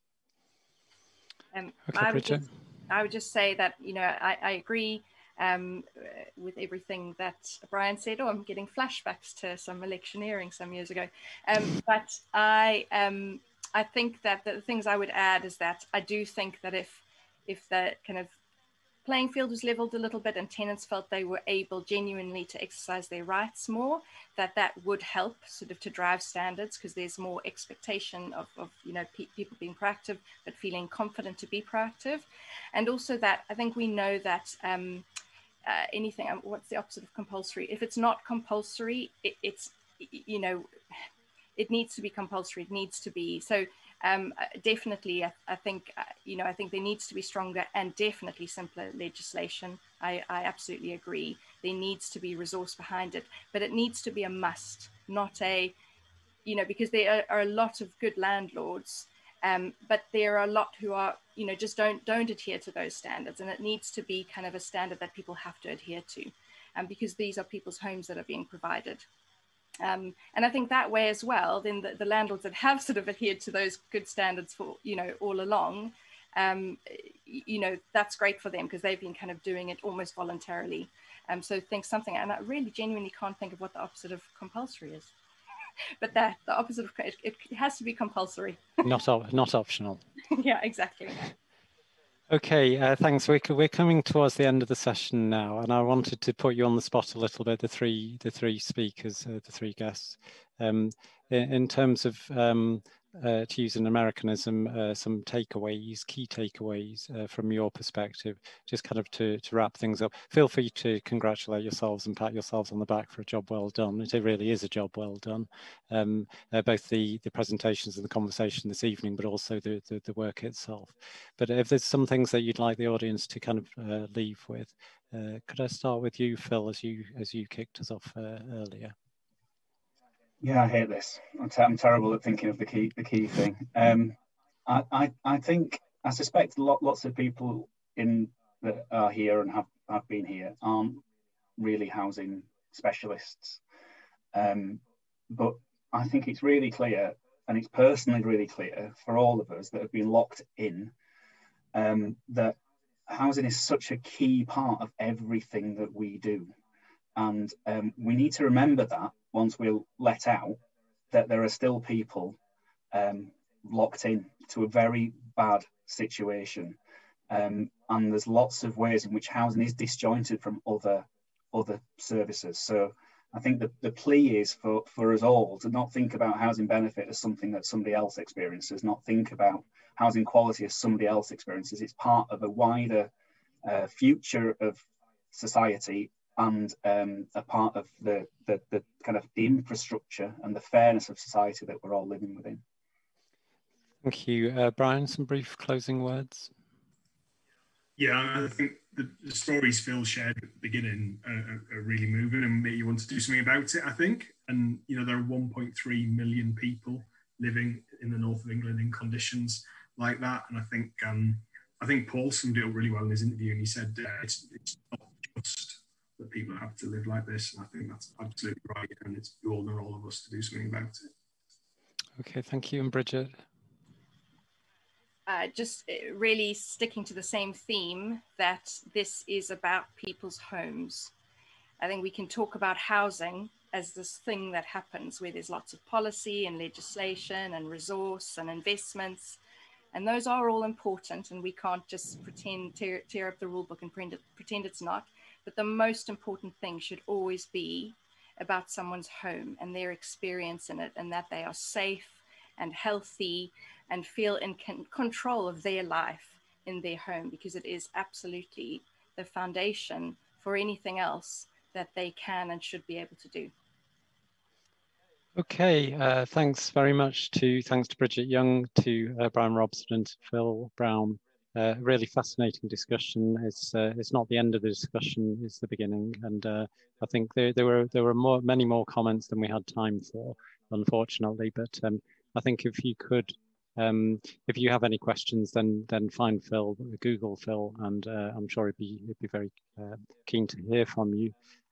Um, okay, I, would just, I would just say that, you know, I, I agree um, with everything that Brian said. Oh, I'm getting flashbacks to some electioneering some years ago. Um, but I, um, I think that the things I would add is that I do think that if, if the kind of playing field was leveled a little bit and tenants felt they were able genuinely to exercise their rights more, that that would help sort of to drive standards, because there's more expectation of, of you know, pe people being proactive, but feeling confident to be proactive. And also that I think we know that um, uh, anything, what's the opposite of compulsory? If it's not compulsory, it, it's, you know, it needs to be compulsory, it needs to be, so Um, definitely, I, I think, uh, you know, I think there needs to be stronger and definitely simpler legislation. I, I absolutely agree. There needs to be resource behind it, but it needs to be a must, not a, you know, because there are, are a lot of good landlords, um, but there are a lot who are, you know, just don't don't adhere to those standards, and it needs to be kind of a standard that people have to adhere to, um, because these are people's homes that are being provided. Um, and I think that way as well, then the, the landlords that have sort of adhered to those good standards for, you know, all along, um, you know, that's great for them because they've been kind of doing it almost voluntarily. Um, so think something, and I really genuinely can't think of what the opposite of compulsory is. But that, the opposite of, it, it has to be compulsory. Not, op not optional. Yeah, exactly. Okay, uh, thanks. We're, we're coming towards the end of the session now, and I wanted to put you on the spot a little bit, the three, the three speakers, uh, the three guests. Um, in, in terms of, um, uh, to use an Americanism, uh, some takeaways, key takeaways uh, from your perspective, just kind of to, to wrap things up. Feel free to congratulate yourselves and pat yourselves on the back for a job well done. It really is a job well done. Um, uh, both the, the presentations and the conversation this evening, but also the, the, the work itself. But if there's some things that you'd like the audience to kind of uh, leave with, uh, could I start with you, Phil, as you as you kicked us off uh, earlier? Yeah, I hate this. I'm, ter I'm terrible at thinking of the key the key thing. Um, I, I I think I suspect lot, lots of people in that are here and have have been here aren't really housing specialists, um, but I think it's really clear, and it's personally really clear for all of us that have been locked in, um, that housing is such a key part of everything that we do. And um, we need to remember that once we're let out, that there are still people um, locked in to a very bad situation. Um, and there's lots of ways in which housing is disjointed from other, other services. So I think the, the plea is for, for us all to not think about housing benefit as something that somebody else experiences, not think about housing quality as somebody else experiences. It's part of a wider uh, future of society, and um, a part of the, the, the kind of the infrastructure and the fairness of society that we're all living within. Thank you. Uh, Brian, some brief closing words? Yeah, I think the, the stories Phil shared at the beginning are, are really moving and make you want to do something about it, I think. And, you know, there are one point three million people living in the north of England in conditions like that. And I think um, I think Paul summed it up really well in his interview, and he said uh, it's, it's not just that people have to live like this. And I think that's absolutely right. And it's all on all of us to do something about it. Okay, thank you. And Bridget? uh, just really sticking to the same theme that this is about people's homes. I think we can talk about housing as this thing that happens where there's lots of policy and legislation and resource and investments. And those are all important, and we can't just pretend, tear, tear up the rule book and pretend, it, pretend it's not. But the most important thing should always be about someone's home and their experience in it, and that they are safe and healthy and feel in con control of their life in their home, because it is absolutely the foundation for anything else that they can and should be able to do. Okay, uh, thanks very much to, thanks to Bridget Young, to uh, Brian Robson and to Phil Brown. Uh, really fascinating discussion. It's uh, it's not the end of the discussion, it's the beginning. And uh, I think there, there were there were more, many more comments than we had time for, unfortunately. But um, I think if you could, um, if you have any questions, then then find Phil, Google Phil, and uh, I'm sure he'd be he'd be very uh, keen to hear from you.